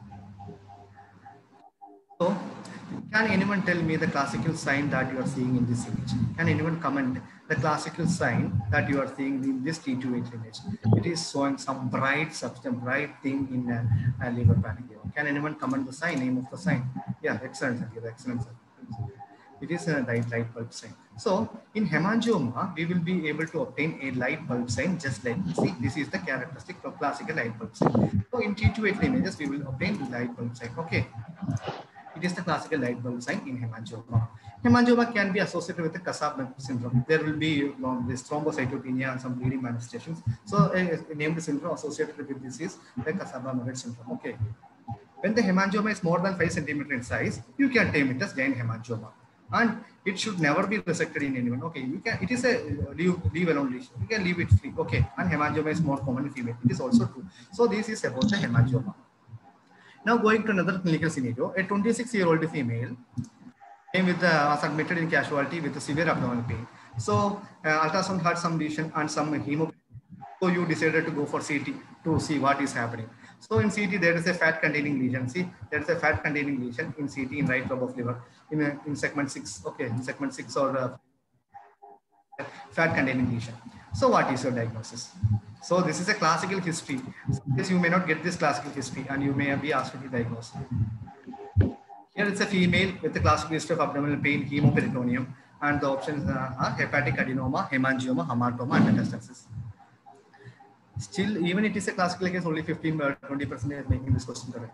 So, can anyone tell me the classical sign that you are seeing in this image? Can anyone comment the classical sign that you are seeing in this T2 image? It is showing some bright substance, bright thing in a liver parenchyma. Can anyone comment the sign, name of the sign? Yeah, excellent, excellent. It is a light bulb sign. So, in hemangioma, we will be able to obtain a light bulb sign just like this. See, this is the characteristic of classical light bulb sign. So, in T2 images, we will obtain light bulb sign. Okay. It is the classical light bulb sign in hemangioma. Hemangioma can be associated with the Kasab syndrome. There will be this thrombocytopenia and some bleeding manifestations. So a named syndrome associated with this is the Kasab syndrome. Okay. When the hemangioma is more than 5 centimeters in size, you can term it as giant hemangioma. And it should never be resected in anyone. Okay, you can. It is a leave alone lesion. You can leave it free. Okay, and hemangioma is more common in female. It is also true. So this is about the hemangioma. Now going to another clinical scenario, a 26-year-old female came with was admitted in casualty with a severe abdominal pain. So ultrasound had some lesion and some hemoglobin. So you decided to go for CT to see what is happening. So in CT there is a fat containing lesion. See, there is a fat containing lesion in CT in right lobe of liver in segment 6. Okay, in segment 6 or fat containing lesion. So what is your diagnosis? So this is a classical history. Yes, you may not get this classical history and you may be asked to diagnose. Here it's a female with a classical history of abdominal pain, hemoperitoneum, and the options are hepatic adenoma, hemangioma, hamartoma, and metastasis. Still, even it is a classical case, only 15-20% is making this question correct.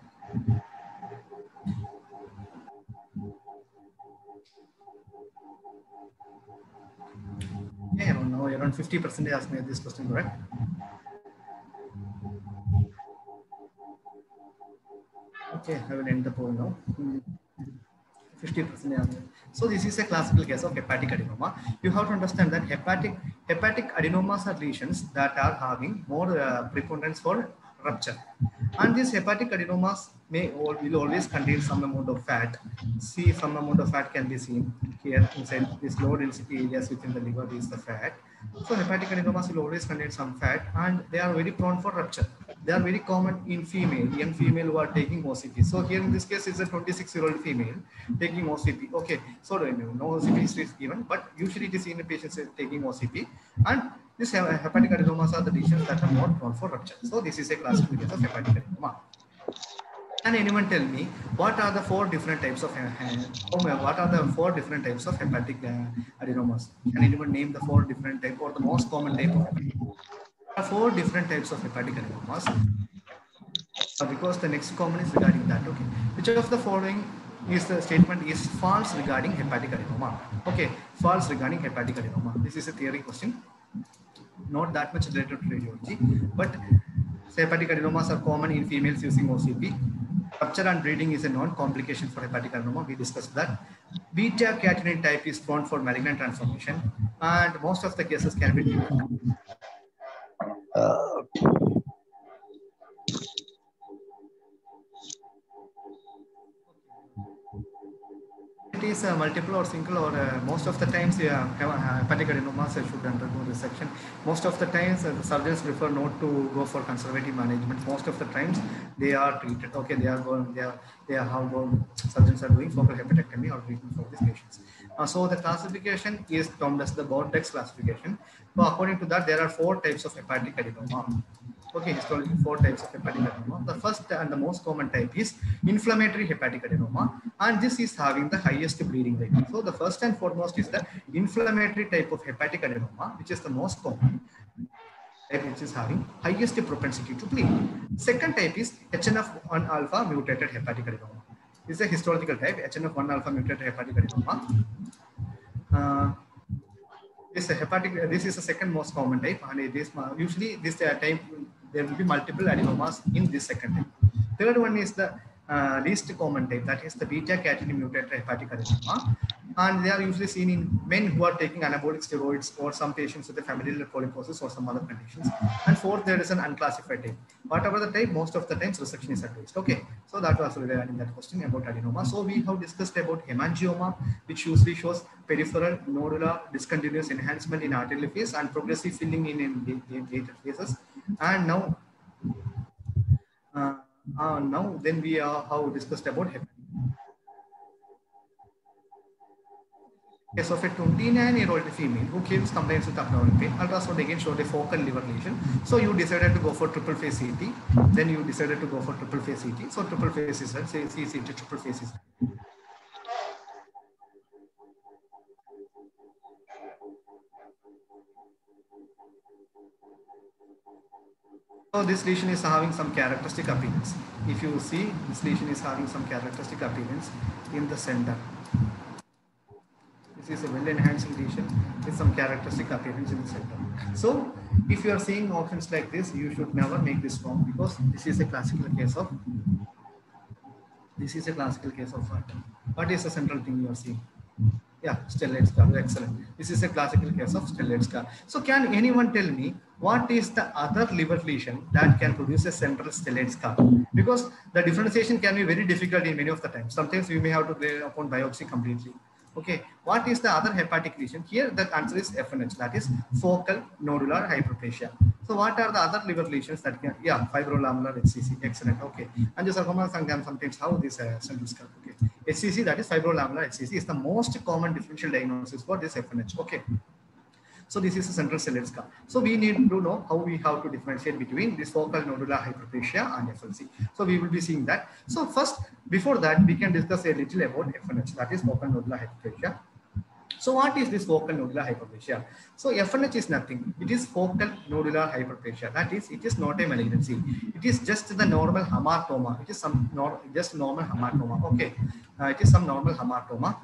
Yeah, around 50% has made this question correct. Okay, I will end the poll now. 50%. So this is a classical case of hepatic adenoma. You have to understand that hepatic adenomas are lesions that are having more preponderance for rupture. And these hepatic adenomas will always contain some amount of fat. See, some amount of fat can be seen here inside this low density areas within the liver is the fat. So hepatic adenomas will always contain some fat and they are very prone for rupture. They are very common in young female who are taking OCP. So here in this case is a 26-year-old female taking OCP. Okay, so no OCP history is given, but usually it is in the patients taking OCP. And these hepatic adenomas are the lesions that are more prone for rupture. So this is a classical case of hepatic adenoma. Can anyone tell me what are the 4 different types of hepatic adenomas? Can anyone name the 4 different types or the most common type of hepatic? There are 4 different types of hepatic adenomas. Because the next common is regarding that. Okay, which of the following is the statement is false regarding hepatic adenoma? Okay, false regarding hepatic adenoma. This is a theory question. not that much related to radiology, but hepatic adenomas are common in females using OCP. Rupture and bleeding is a non-complication for hepatic adenoma. We discussed that. Beta catenin type is prone for malignant transformation, and most of the cases can be treated. It is multiple or single, or most of the times hepatic adenomas should undergo resection. Most of the times the surgeons prefer not to go for conservative management. Most of the times they are treated. Okay, surgeons are doing focal hepatectomy or treatment for these patients. So the classification is termed as the Bordeaux classification. So according to that, there are 4 types of hepatic adenoma. Okay, histology, 4 types of hepatic adenoma. The first and the most common type is inflammatory hepatic adenoma, and this is having the highest bleeding rate. So the first and foremost is the inflammatory type of hepatic adenoma, which is the most common type, which is having highest propensity to bleed. Second type is HNF1 alpha mutated hepatic adenoma. This is a histological type, HNF1 alpha mutated hepatic adenoma. This is the second most common type, and usually this type there will be multiple adenomas in this second type. Third one is the least common type, that is the beta catenin mutated hepatic adenoma, and they are usually seen in men who are taking anabolic steroids, or some patients with a familial polyposis or some other conditions. And fourth, there is an unclassified type. Whatever the type, most of the times resection is advised. Okay, so that was regarding that question about adenoma. So we have discussed about hemangioma, which usually shows peripheral nodular discontinuous enhancement in arterial phase and progressive filling in later phases. And now then we have discussed about hepatitis. Case of a 29-year-old female who claims complaints with abdominal pain, ultrasound again showed a focal liver lesion. So you decided to go for triple phase CT. Then you decided to go for triple phase CT. So triple phase is CT, triple phase is. So this lesion is having some characteristic appearance. If you see, this lesion is having some characteristic appearance in the center. This is a well-enhanced lesion with some characteristic appearance in the center. So if you are seeing options like this, you should never make this wrong, because this is a classical case of what is the central thing you are seeing? Yeah, stellate scar. Excellent. This is a classical case of stellate scar. So can anyone tell me what is the other liver lesion that can produce a central stellate scar? Because the differentiation can be very difficult in many of the times. Sometimes we may have to rely upon biopsy completely. Okay, what is the other hepatic lesion? Here the answer is FNH, that is focal nodular hyperplasia. So what are the other liver lesions that can, fibrolamellar HCC, excellent, okay. And the sarcoma sometimes how this central scar, okay. HCC, that is fibrolamellar HCC, is the most common differential diagnosis for this FNH, okay. So this is a central stellate scar. So we need to know how we have to differentiate between this focal nodular hyperplasia and FLC. So we will be seeing that. So first, before that, we can discuss a little about FNH, that is focal nodular hyperplasia. So what is this focal nodular hyperplasia? So FNH is nothing. It is focal nodular hyperplasia. That is, it is not a malignancy. It is just the normal hamartoma. It is some just normal hamartoma. Okay, it is some normal hamartoma.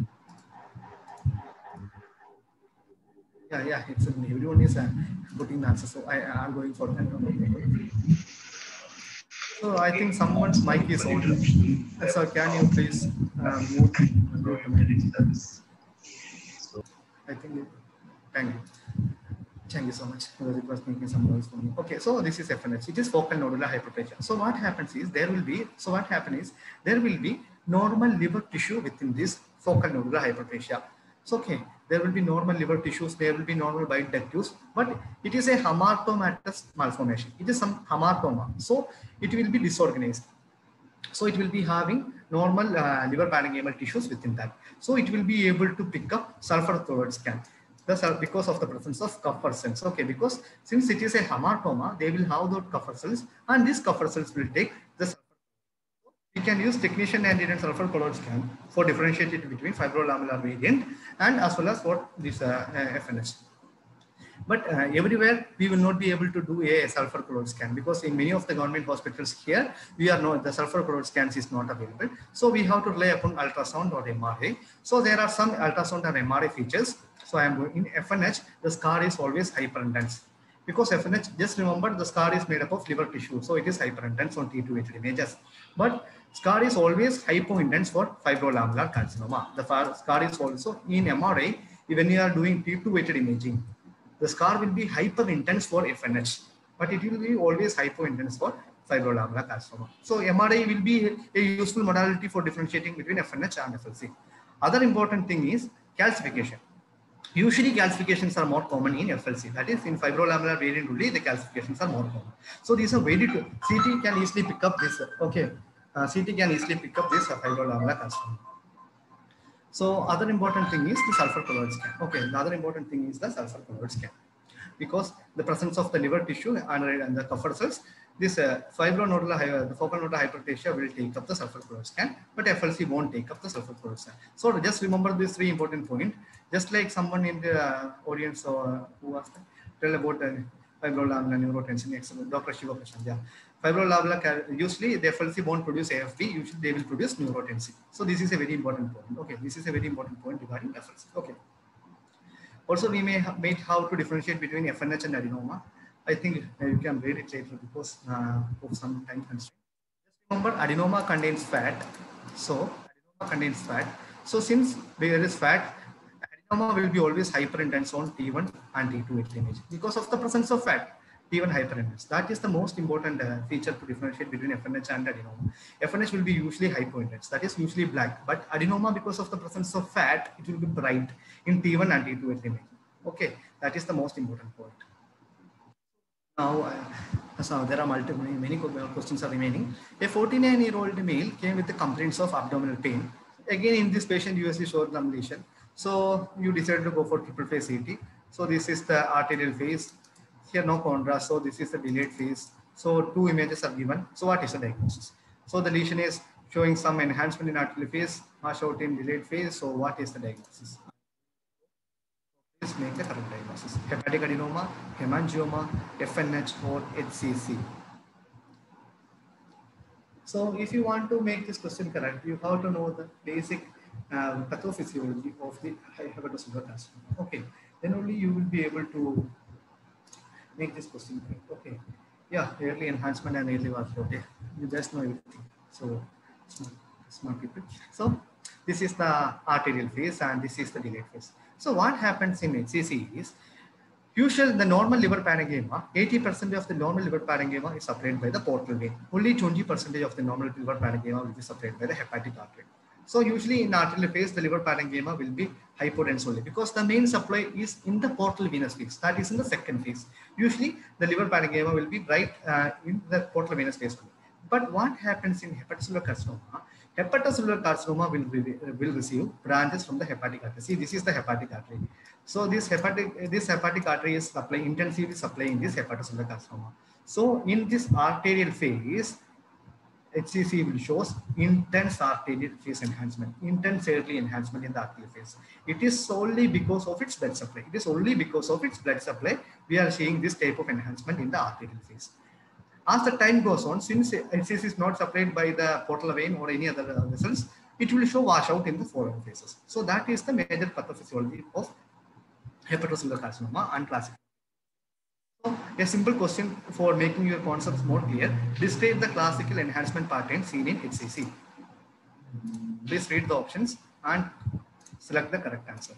Yeah, it's everyone is putting the answer, so I'm going for that. So I think someone's mic is on. So can you please mute to my So I think thank you so much, because it was making some noise for me. Okay, so this is FNH. It is focal nodular hyperplasia. So what happens is there will be normal liver tissue within this focal nodular hyperplasia. So okay, there will be normal liver tissues, there will be normal bile ducts, but it is a hamartomatous malformation. It is some hamartoma, so it will be disorganized. So it will be having normal liver parenchymal tissues within that. So it will be able to pick up sulfur chloride scan because of the presence of Kupffer cells. Okay, because since it is a hamartoma, they will have those Kupffer cells, and these Kupffer cells will take the sulfur. We can use technetium and sulfur chloride scan for differentiating between fibrolamellar variant and as well as for this FNH. But everywhere we will not be able to do a sulfur chloride scan, because in many of the government hospitals here, the sulfur chloride scans is not available. So we have to rely upon ultrasound or MRI. So there are some ultrasound and MRI features. So I am going in FNH, the scar is always hyperintense. Because FNH, just remember the scar is made up of liver tissue. So it is hyperintense on T2-weighted images. But scar is always hypointense for fibrolamellar carcinoma. The scar is also in MRI, when you are doing T2-weighted imaging, the scar will be hyperintense for FNH, but it will be always hypointense for fibrolamellar carcinoma. So MRI will be a useful modality for differentiating between FNH and FLC. Other important thing is calcification. Usually calcifications are more common in FLC, that is in fibrolamellar variant only the calcifications are more common. So these are very good. CT can easily pick up this, okay. CT can easily pick up this fibrolamellar carcinoma. So other important thing is the sulfur colored scan. Okay, the other important thing is the sulfur colored scan. Because the presence of the liver tissue and the Kupffer cells, this fibronodular, the focal nodular hyperplasia will take up the sulfur chloride scan, but FLC won't take up the sulfur chloride scan. So just remember these three important points. Just like someone in the audience who asked, tell about the fibrolamellar neurotensin, Dr. Shiva Prashant. Yeah. Fibrolamellar, usually the FLC won't produce AFP, usually they will produce neurotensin. So this is a very important point. Okay, this is a very important point regarding FLC. Okay. Also, we may have to differentiate between FNH and adenoma. I think you can read it later because of some time constraint. Just remember, adenoma contains fat. So, adenoma contains fat. So, since there is fat, adenoma will be always hyperintense on T1 and T2 image because of the presence of fat. T1 hyperintense. That is the most important feature to differentiate between FNH and adenoma. FNH will be usually hypointense, that is usually black, but adenoma, because of the presence of fat, it will be bright in T1 and T2 image. Okay, that is the most important point. Now, so there are many questions are remaining. A 49-year-old male came with the complaints of abdominal pain. Again, in this patient, USC showed some lesion. So you decided to go for triple phase CT. So this is the arterial phase. Here no contrast, so this is the delayed phase. So two images are given. So what is the diagnosis? So the lesion is showing some enhancement in arterial phase, washout in delayed phase. So what is the diagnosis? Please make the correct diagnosis. Hepatic adenoma, hemangioma, FNH or HCC. So if you want to make this question correct, you have to know the basic pathophysiology of the hepatocellular carcinoma. Okay, then only you will be able to make this question correct. Okay, yeah, early enhancement and early washout. Okay, you just know everything. So smart people. So this is the arterial phase and this is the delayed phase. So what happens in HCC is usually the normal liver parenchyma, 80% of the normal liver parenchyma is supplied by the portal vein. Only 20% of the normal liver parenchyma will be supplied by the hepatic artery. So usually in arterial phase, the liver parenchyma will be hypodense only because the main supply is in the portal venous phase. That is in the second phase. Usually the liver parenchyma will be right in the portal venous phase only. But what happens in hepatocellular carcinoma? Hepatocellular carcinoma will receive branches from the hepatic artery. See, this is the hepatic artery. So this hepatic artery is intensively supplying this hepatocellular carcinoma. So in this arterial phase, HCC will shows intense arterial phase enhancement, intense early enhancement in the arterial phase. It is solely because of its blood supply. It is only because of its blood supply we are seeing this type of enhancement in the arterial phase. As the time goes on, since HCC is not supplied by the portal vein or any other vessels, it will show washout in the following phases. So that is the major pathophysiology of hepatocellular carcinoma and classic. So a simple question for making your concepts more clear. Describe the classical enhancement pattern seen in HCC. Please read the options and select the correct answer.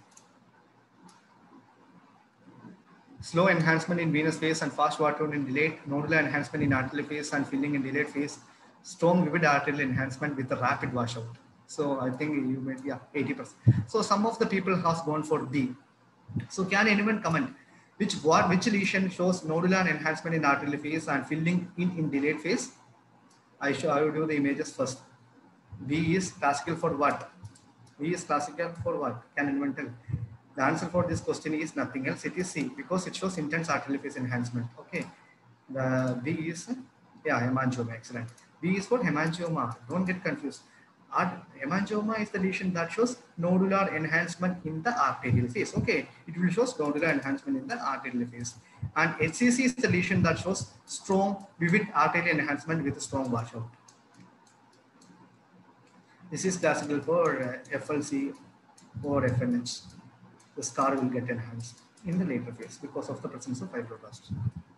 Slow enhancement in venous phase and fast washout in delayed, nodular enhancement in arterial phase and filling in delayed phase, strong vivid arterial enhancement with a rapid washout. So I think you made 80%. So some of the people has gone for D. So can anyone comment which lesion shows nodular enhancement in arterial phase and filling in delayed phase? I will do the images first. B is classical for what? B is classical for what? Can anyone tell? The answer for this question is nothing else. It is C because it shows intense arterial phase enhancement. Okay. The B is hemangioma. Excellent. B is for hemangioma. Don't get confused. Hemangioma is the lesion that shows nodular enhancement in the arterial phase. Okay. It will show nodular enhancement in the arterial phase. And HCC is the lesion that shows strong vivid arterial enhancement with a strong washout. This is classical for FLC or FNH. The scar will get enhanced in the later phase because of the presence of fibroblasts.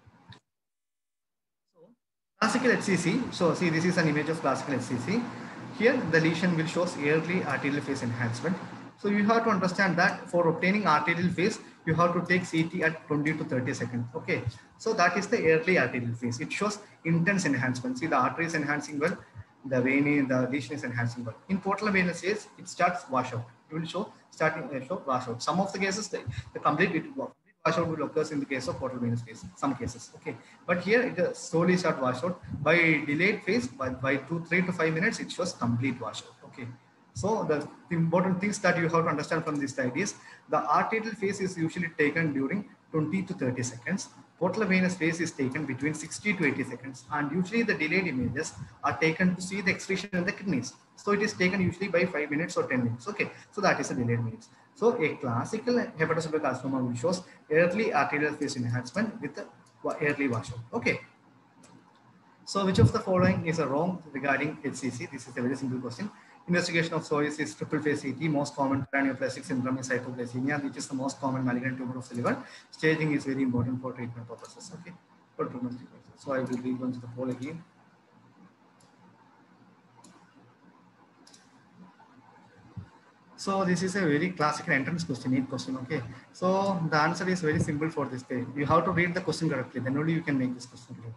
Classical HCC. So see, this is an image of classical HCC. Here the lesion will show early arterial phase enhancement. So you have to understand that for obtaining arterial phase, you have to take CT at 20 to 30 seconds. Okay. So that is the early arterial phase. It shows intense enhancement. See, the artery is enhancing well, the lesion is enhancing well. In portal venous phase, it starts washout. It will show washout. Some of the cases, the complete washout will occur in the case of portal venous phase, some cases. Okay, but here it slowly start washout. By delayed phase, by 3 to 5 minutes, it shows complete washout. Okay, so the important things that you have to understand from this slide is the arterial phase is usually taken during 20 to 30 seconds. Portal venous phase is taken between 60 to 80 seconds, and usually the delayed images are taken to see the excretion in the kidneys. So it is taken usually by 5 minutes or 10 minutes. Okay, so that is a delayed minutes. So a classical hepatocellular carcinoma will shows early arterial phase enhancement with the early washout. Okay. So which of the following is a wrong regarding HCC? This is a very simple question. Investigation of psoas is triple phase CT. Most common paraneoplastic syndrome is hypoglycemia, which is the most common malignant tumor of the liver. Staging is very important for treatment purposes. Okay, for treatment purposes. So I will read once the poll again. So this is a very classical entrance question, 8 question. Okay, so the answer is very simple for this page. You have to read the question correctly, then only you can make this question correct.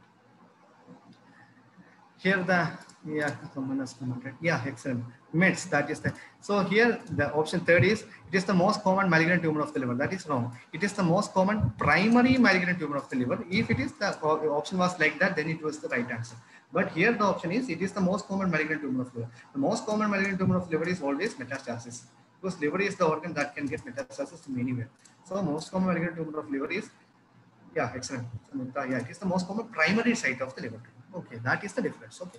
Here someone has commented. Yeah, excellent. METs, that is the. So here the option third is, it is the most common malignant tumor of the liver. That is wrong. It is the most common primary malignant tumor of the liver. If it is the option was like that, then it was the right answer. But here the option is, it is the most common malignant tumor of the liver. The most common malignant tumor of the liver is always metastasis, because liver is the organ that can get metastasis from anywhere. So most common malignant tumor of liver is, yeah, excellent. Yeah, it is the most common primary site of the liver. Okay, that is the difference. Okay.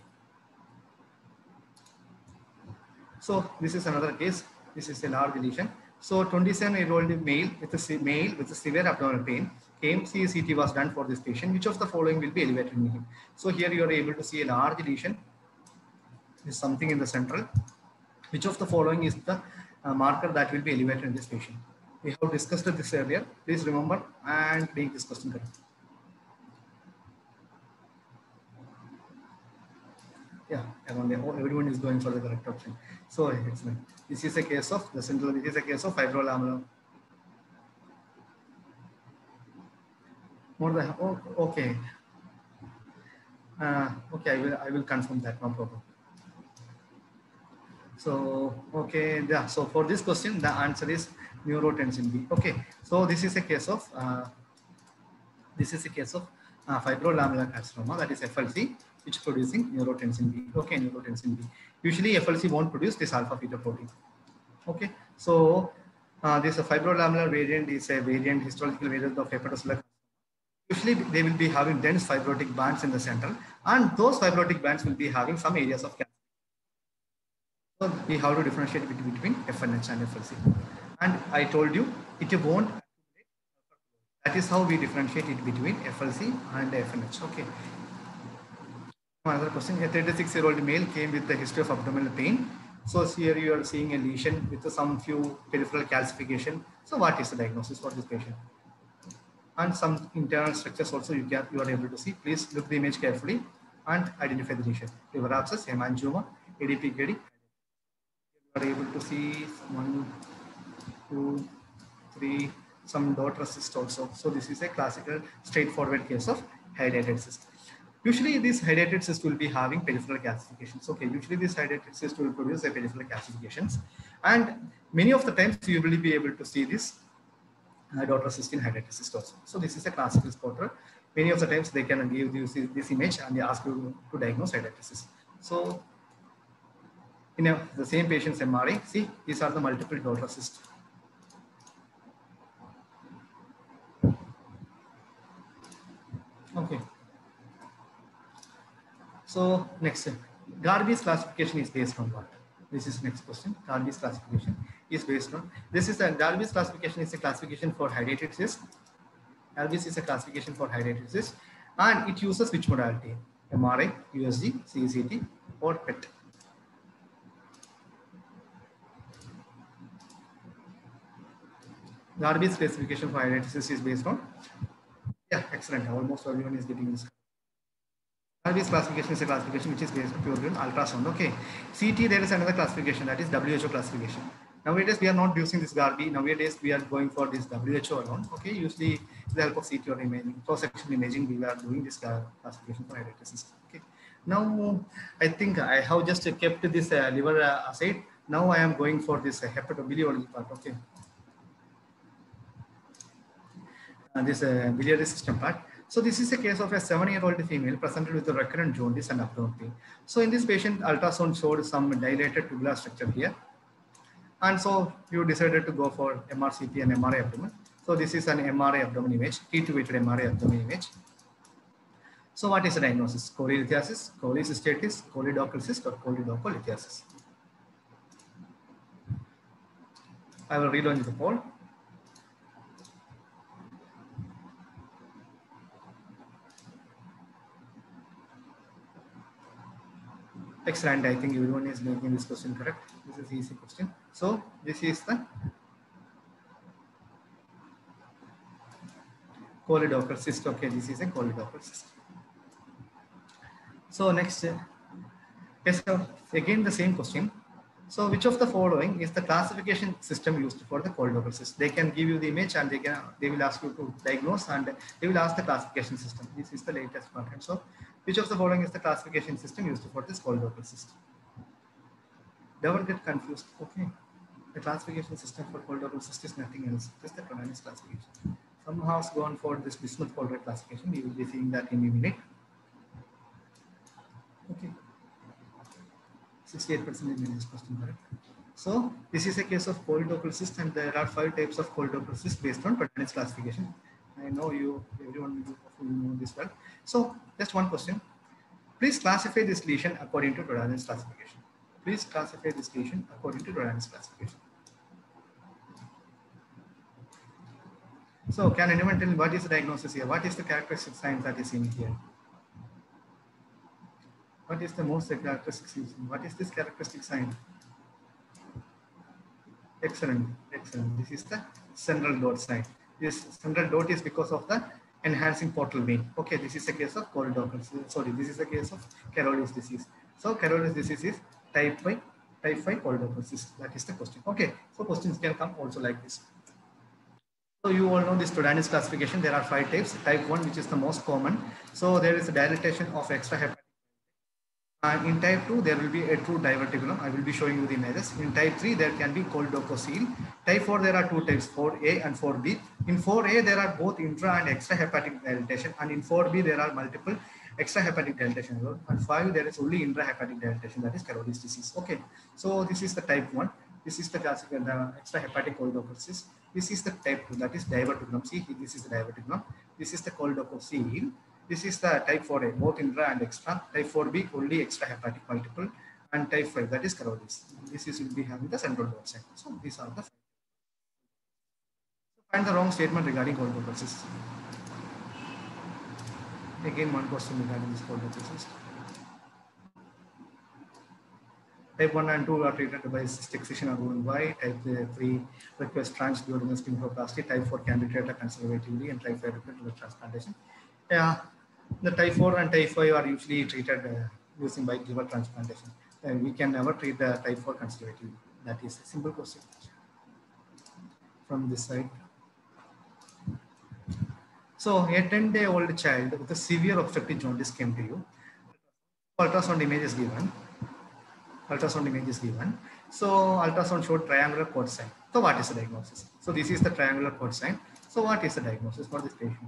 So this is another case. This is a large lesion. So 27-year-old male with a severe abdominal pain came. CT was done for this patient. Which of the following will be elevated in him? So here you are able to see a large lesion. There is something in the central. Which of the following is the marker that will be elevated in this patient? We have discussed this earlier. Please remember and make this question correct. Yeah, everyone is going for the correct option. So excellent. This is a case of the central. This is a case of fibrolamellar. More than okay. Okay, I will confirm that. No problem. So okay, yeah. So for this question, the answer is neurotensin B. Okay. So this is a case of fibrolamellar carcinoma, that is FLC, which producing neurotensin B. Okay, neurotensin B. Usually FLC won't produce this alpha fetoprotein. Okay, so this fibrolamellar variant is a variant, histological variant of hepatocellular. Usually they will be having dense fibrotic bands in the center, and those fibrotic bands will be having some areas of cancer. So we have to differentiate between FNH and FLC. And I told you, it won't. That is how we differentiate it between FLC and FNH. Okay. Another question, a 36-year-old male came with a history of abdominal pain. So here you are seeing a lesion with some few peripheral calcification. So what is the diagnosis for this patient? And some internal structures also you are able to see. Please look the image carefully and identify the lesion. Liver abscess, hemangioma, ADPKD. You are able to see 1, 2, 3, some daughter cyst also. So this is a classical straightforward case of hydatid cyst. Usually this hydatid cyst will be having peripheral calcifications. Okay, usually this hydatid cyst will produce a peripheral calcifications, and many of the times you will be able to see this daughter cyst in hydatid cyst also. So this is a classical spotter. Many of the times they can give you this image and they ask you to diagnose hydatid cyst. So in the same patient's MRI, see, these are the multiple daughter cysts. Okay. So next, Darby's classification is based on what? This is next question. Darby's classification is based on, this is Darby's classification is a classification for hydatid cyst. Darby's is a classification for hydatid cyst, and it uses which modality? MRI, USG, CCT, or PET. Darby's classification for hydatid cyst is based on, yeah, excellent. Almost everyone is getting this. This classification is a classification which is based purely on ultrasound. Okay. CT, there is another classification, that is WHO classification. Nowadays we are not using this Garbi. Nowadays we are going for this WHO alone. Okay. Usually with the help of CT or imaging, cross-section imaging, we are doing this classification for hereditary system. Okay. Now I think I have just kept this liver aside. Now I am going for this hepatobiliary part. Okay. This biliary system part. So this is a case of a 7-year-old female presented with a recurrent jaundice and abdominal pain. So in this patient, ultrasound showed some dilated tubular structure here. And so you decided to go for MRCP and MRI abdomen. So this is an MRI abdomen image, T2-weighted MRI abdomen image. So what is the diagnosis? Cholelithiasis, cholecystitis, choledochal cyst, or choledocholitis. I will read on the poll. Excellent. I think everyone is making this question correct. This is easy question. So this is the choledochal cyst. Okay, this is a choledochal cyst. So next, yes, so again the same question. So which of the following is the classification system used for the choledochal cyst? They can give you the image and they will ask you to diagnose and they will ask the classification system. This is the latest pattern. So which of the following is the classification system used for this choledochal cyst? Never get confused. Okay, the classification system for choledochal cyst is nothing else. Just the Trodanis classification. Some has gone for this Bismuth-Colruyt classification. We will be seeing that in a minute. Okay. 68% in this question, correct? So this is a case of choledochal cyst, and there are 5 types of choledochal cyst based on Trodanis classification. I know everyone will know this well. So just one question. Please classify this lesion according to Trodanis classification. Please classify this lesion according to Trodanis classification. So can anyone tell me what is the diagnosis here? What is the characteristic sign that is seen here? What is the most characteristic sign? What is this characteristic sign? Excellent, excellent. This is the central dot sign. This central dot is because of the enhancing portal vein. Okay, this is a case of choledochal. Sorry, this is a case of Caroli's disease. So Caroli's disease is type 5 choledochal cyst. That is the question. Okay, so questions can come also like this. So you all know this Trodanis classification. There are 5 types. Type 1, which is the most common. So there is a dilatation of extrahepatic. In type 2, there will be a true diverticulum. I will be showing you the images. In type 3, there can be choledococele. Type 4, there are 2 types, 4A and 4B. In 4A, there are both intra and extrahepatic dilatation. And in 4B, there are multiple extrahepatic dilatation. And 5, there is only intrahepatic dilatation. That is Caroli's disease. Okay. So this is the type 1. This is the classical extrahepatic choledochal cyst. This is the type 2. That is diverticulum. See, this is the diverticulum. This is the choledococele. This is the type 4A, both intra and extra. Type 4B, only extrahepatic multiple. And type 5, that is Caroli's. This is will be having the central dot sign. So these are the. So find the wrong statement regarding choledochal cyst. Again, one question regarding this choledochal cyst. Type 1 and 2 are treated by cystic excision or Y. Type 3 requires transduodenal splenoplasty. Type 4 can be treated conservatively, and type 5 requires liver transplantation. Yeah, the type 4 and type 5 are usually treated using by liver transplantation. We can never treat the type 4 conservatively. That is a simple question from this side. So a 10-day-old child with a severe obstructive jaundice came to you. Ultrasound image is given. Ultrasound image is given. So ultrasound showed triangular cord sign. So what is the diagnosis? So this is the triangular cord sign. So what is the diagnosis for this patient?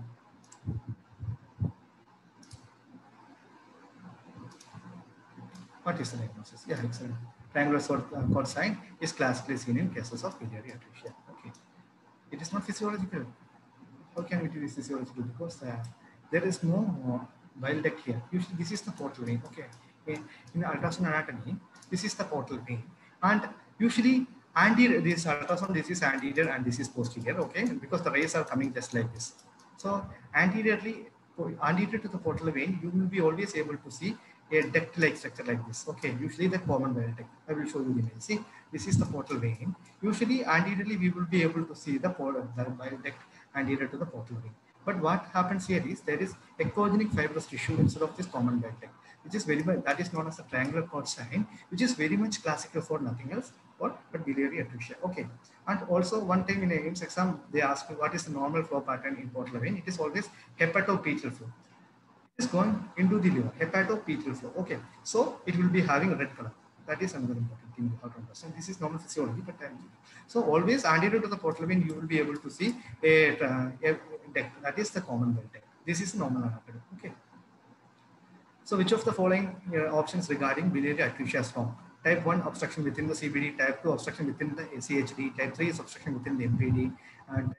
What is the diagnosis? Yeah, excellent. Triangular cord sign is classically seen in cases of biliary atresia. Okay. It is not physiological. How can it be physiological? Because there is no bile duct here. Usually this is the portal vein. Okay. In ultrasound anatomy, this is the portal vein. And usually anterior, this ultrasound, this is anterior and this is posterior. Okay. Because the rays are coming just like this. So anterior to the portal vein, you will be always able to see a duct-like structure like this. Okay, usually the common bile duct. I will show you the image. See, this is the portal vein. Usually anteriorly we will be able to see the bile duct anterior to the portal vein. But what happens here is there is echogenic fibrous tissue instead of this common bile duct, which is very much, that is known as a triangular cord sign, which is very much classical for nothing else but biliary atresia. Okay, and also one time in a AIMS exam they ask me what is the normal flow pattern in portal vein. It is always hepatopetal flow. It is going into the liver, hepatopetal flow. Okay, so it will be having a red color. That is another important thing you have to understand. This is normal physiology, but so always anterior to the portal vein, you will be able to see a duct. That is the common bile duct. This is normal anatomy. Okay. So which of the following options regarding biliary atresia is wrong? Type 1 obstruction within the CBD, type 2 obstruction within the CHD, type 3 is obstruction within the MPD, and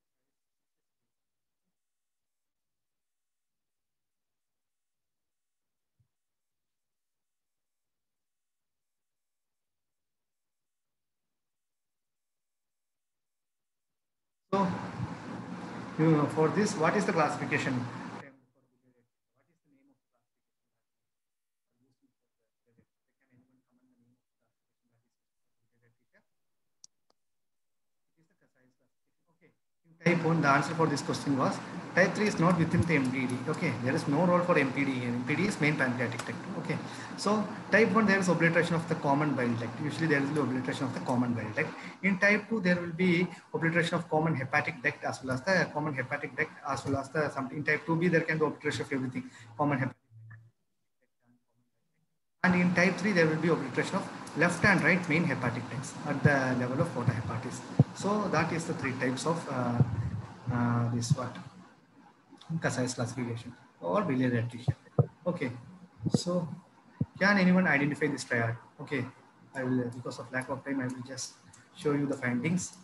so for this, what is the classification? What is the name of the Okay. In type 1, the answer for this question was type 3 is not within the MPD. Okay, there is no role for MPD here. MPD is main pancreatic duct. Okay, so type 1 there is obliteration of the common bile duct. Usually there will be obliteration of the common bile duct. In type 2 there will be obliteration of common hepatic duct as well as the common hepatic duct as well as the something. In type 2B there can be obliteration of everything, common hepatic. And in type 3, there will be obliteration of left and right main hepatic ducts at the level of porta hepatis. So that is the three types of this what Kasai's classification or biliary atresia. Okay, so can anyone identify this triad? Okay, I will, because of lack of time, I will just show you the findings.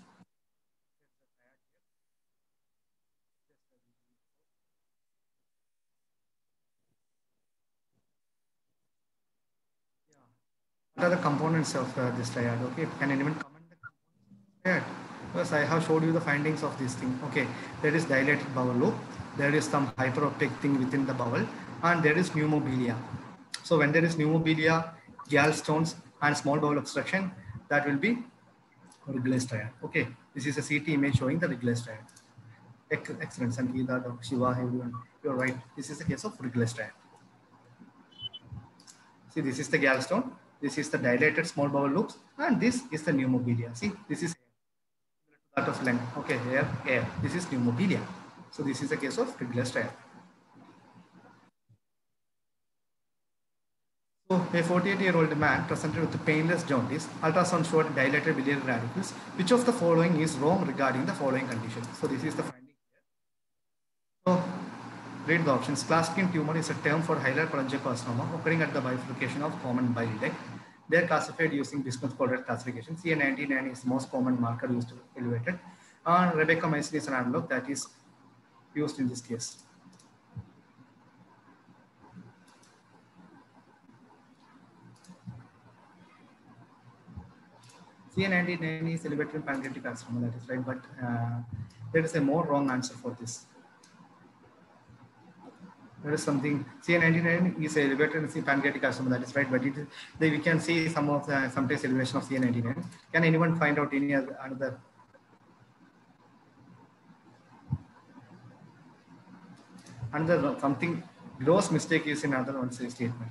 What are the components of this triad? Okay, can anyone comment the components of the triad? Because I have showed you the findings of this thing. Okay, there is dilated bowel loop, there is some hyperoptic thing within the bowel, and there is pneumobilia. So when there is pneumobilia, gallstones, and small bowel obstruction, that will be Wrigley's triad. Okay, this is a CT image showing the Wrigley's triad. Excellent, Sangeeta, Dr. Shiva, everyone. You're right. This is the case of Wrigley's triad. See, this is the gallstone. This is the dilated small bowel loops, and this is the pneumobilia. See, this is that of length. Okay, here, air. This is pneumobilia. So this is the case of Wrigley's triad. So a 48-year-old man presented with painless jaundice, ultrasound showed dilated biliary radicals. Which of the following is wrong regarding the following condition? So this is the finding here. So read the options. Klatskin tumor is a term for hilar cholangiocarcinoma occurring at the bifurcation of common bile duct. They are classified using Bismuth-Colruyt classification. CA99 is the most common marker used to elevated. And rebecamycin is an analog that is used in this case. CA99 is elevated in pancreatic carcinoma, that is right, but there is a more wrong answer for this. There is something, CA99 is elevated in pancreatic carcinoma, that is right, but it is, we can see some of the sometimes elevation of CA99. Can anyone find out any other another? Another something gross mistake is in another one's statement.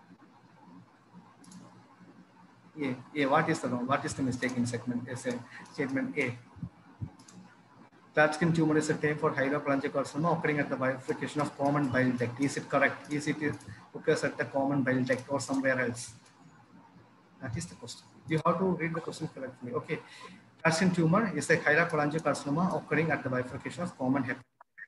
Yeah, what is the wrong? What is the mistake in segment? Is a statement A. Klatskin tumor is a term for hypercholangiocarcinoma occurring at the bifurcation of common bile duct. Is it correct? Is it occurs at the common bile duct or somewhere else? That is the question. You have to read the question correctly. Okay. Klatskin tumor is a hypercholangiocarcinoma occurring at the bifurcation of common hepatic.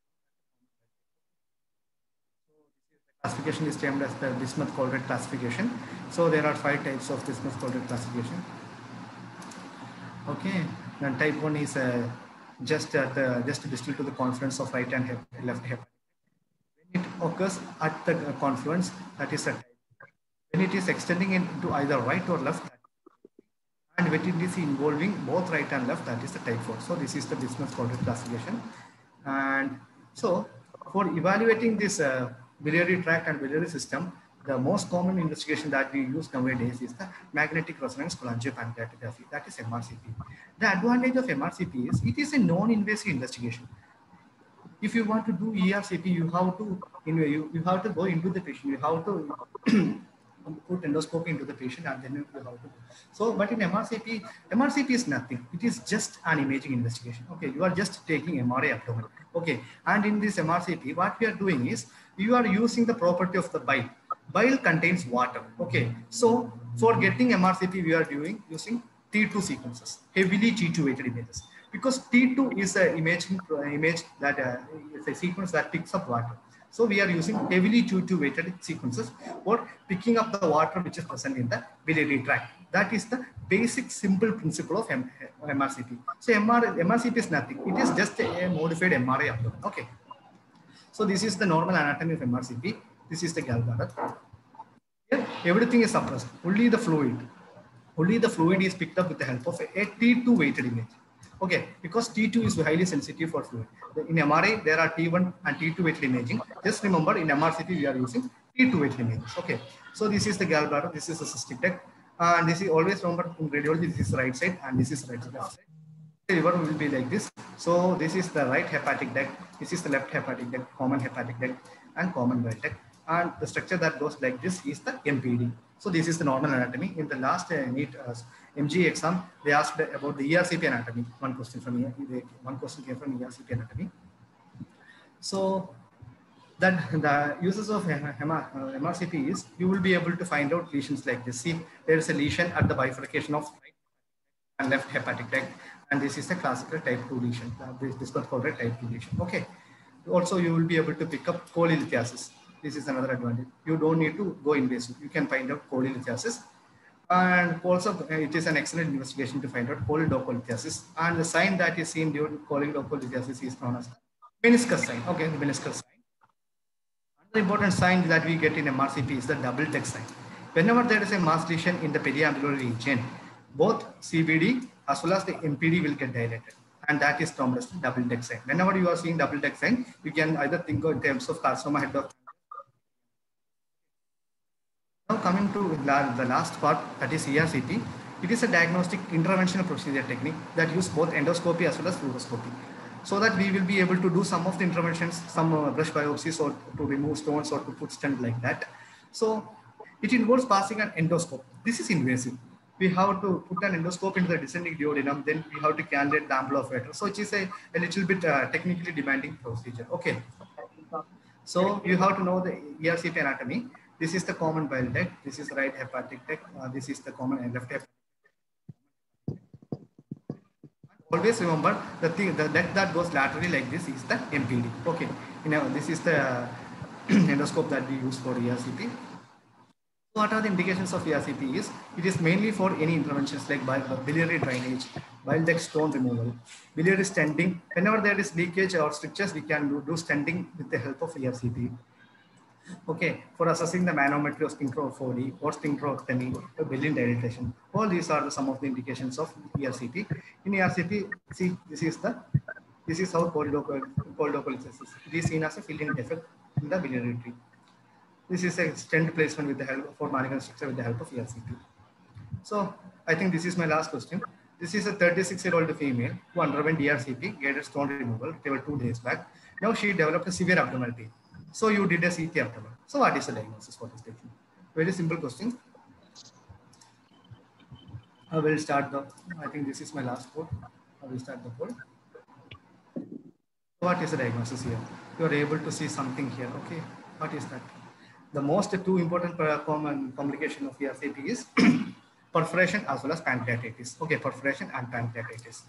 Classification is termed as the Bismuth-Colruyt classification. So there are 5 types of Bismuth-Colruyt classification. Okay, and type 1 is just distal to the confluence of right and left hip. When it occurs at the confluence, that is a type. When it is extending into either right or left, and when it is involving both right and left, that is the type 4. So this is the Bismuth-Colruyt classification. And so for evaluating this biliary tract and biliary system, the most common investigation that we use nowadays is the magnetic resonance cholangiopancreatography, that is MRCP. The advantage of MRCP is it is a non-invasive investigation. If you want to do ERCP, you have to, you have to go into the patient. You have to put endoscopy into the patient, and then you have to. So, but in MRCP is nothing. It is just an imaging investigation. Okay, you are just taking MRI abdomen. Okay, and in this MRCP, what we are doing is you are using the property of the bile. Bile contains water. Okay, so for getting MRCP, we are using T2 sequences, heavily T2 weighted images, because T2 is an image that is a sequence that picks up water. So we are using heavily T2 weighted sequences for picking up the water which is present in the biliary tract. That is the basic simple principle of MRCP. So MRCP is nothing. It is just a modified MRI abdomen. Okay. So this is the normal anatomy of MRCP. This is the gallbladder. Here, everything is suppressed. Only the fluid. Only the fluid is picked up with the help of a T2 weighted image. Okay, because T2 is highly sensitive for fluid. In MRI, there are T1 and T2 weighted imaging. Just remember, in MRCP, we are using T2 weighted images. Okay, so this is the gallbladder. This is the cystic duct. And this is always remember in radiology, this is right side and this is right side. The liver will be like this. So this is the right hepatic duct. This is the left hepatic duct, common hepatic duct and common bile duct. And the structure that goes like this is the MPD. So this is the normal anatomy. In the last NEET MG exam, they asked about the ERCP anatomy. One question came from ERCP anatomy. So that the uses of MRCP is you will be able to find out lesions like this. See, there is a lesion at the bifurcation of right and left hepatic duct, and this is a classical type 2 lesion. This was called a type 2 lesion. Okay. Also, you will be able to pick up cholelithiasis. This is another advantage. You don't need to go invasive. You can find out cholelithiasis. And also, it is an excellent investigation to find out choledocholithiasis. And the sign that is seen during choledocholithiasis is known as meniscus sign. Okay, the meniscus sign. Another important sign that we get in MRCP is the double text sign. Whenever there is a mass lesion in the periambulary region, both CBD as well as the MPD will get dilated. And that is termed as the double text sign. Whenever you are seeing double text sign, you can either think of in terms of carcinoma head of. Now coming to the last part, that is ERCP. It is a diagnostic interventional procedure technique that uses both endoscopy as well as fluoroscopy, so that we will be able to do some of the interventions, some brush biopsies or to remove stones or to put stent like that. So it involves passing an endoscope. This is invasive. We have to put an endoscope into the descending duodenum, then we have to cannulate the ampulla of water. So it is a little bit technically demanding procedure. Okay. So you have to know the ERCP anatomy. This is the common bile duct. This is right hepatic duct. This is the common left hepatic duct. Always remember the duct that goes laterally like this is the MPD. Okay. This is the endoscope that we use for ERCP. What are the indications of ERCP is? It is mainly for any interventions like biliary drainage, bile duct stone removal, biliary stenting. Whenever there is leakage or strictures, we can do stenting with the help of ERCP. Okay, for assessing the manometry of sphincterophory or sphincterectomy, billion dilatation. All these are some of the indications of ERCP. In ERCP, see, this is how choledocholithiasis is. It is seen as a filling defect in the biliary tree. This is a stent placement with the help for malignant structure with the help of ERCP. So I think this is my last question. This is a 36-year-old female who underwent ERCP, guided stone removal, 2 days back. Now she developed a severe abdominal pain. So you did a CT abdomen. So what is the diagnosis for this patient? Very simple question. I will start I think this is my last code. I will start the code. What is the diagnosis here? You are able to see something here. Okay. What is that? The most two important common complication of ERCP is perforation as well as pancreatitis. Okay, perforation and pancreatitis.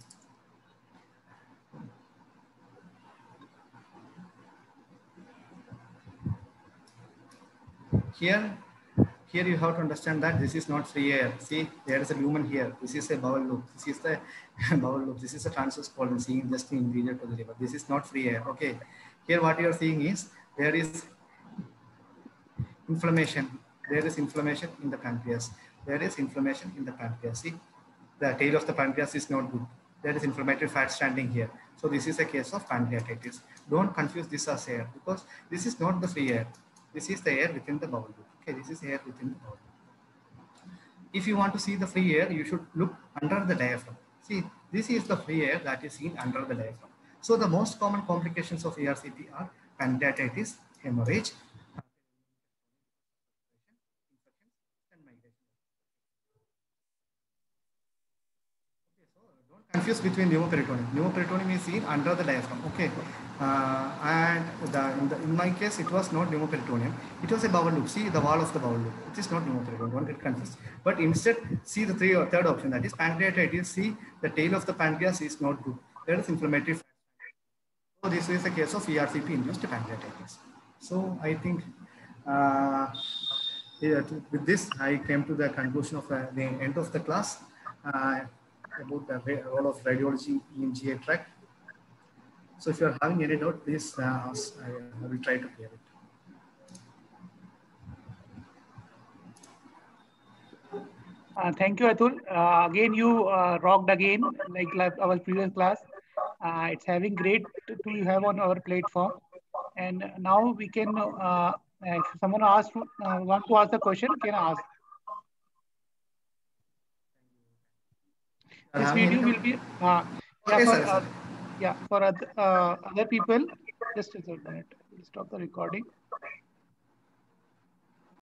Here you have to understand that this is not free air. See, there is a lumen here. This is a bowel loop. This is the bowel loop. This is a transverse colon seeing just inferior to the liver. This is not free air. Okay. Here what you are seeing is there is inflammation. There is inflammation in the pancreas. There is inflammation in the pancreas. See, the tail of the pancreas is not good. There is inflammatory fat standing here. So this is a case of pancreatitis. Don't confuse this as air because this is not the free air. This is the air within the bowel loop. Okay, this is air within the bowel loop. If you want to see the free air, you should look under the diaphragm. See, this is the free air that is seen under the diaphragm. So the most common complications of ERCP are pancreatitis, hemorrhage, and migration. Don't confuse between pneumoperitoneum. Pneumoperitoneum is seen under the diaphragm. Okay, in my case, it was not pneumoperitoneum. It was a bowel loop. See the wall of the bowel loop. It is not pneumoperitoneum. Don't get confused. But instead, see the third option, that is pancreatitis. See the tail of the pancreas is not good. That is inflammatory. So this is a case of ERCP induced pancreatitis. So I think with this, I came to the conclusion of the end of the class about the role of radiology in GI tract. So if you are having any doubt, please ask. I will try to clear it. Thank you, Atul. Again, you rocked again, like our previous class. It's having great to have on our platform. And now we can, if someone want to ask a question, can ask. This video will be, for other people. Just a minute. We'll stop the recording.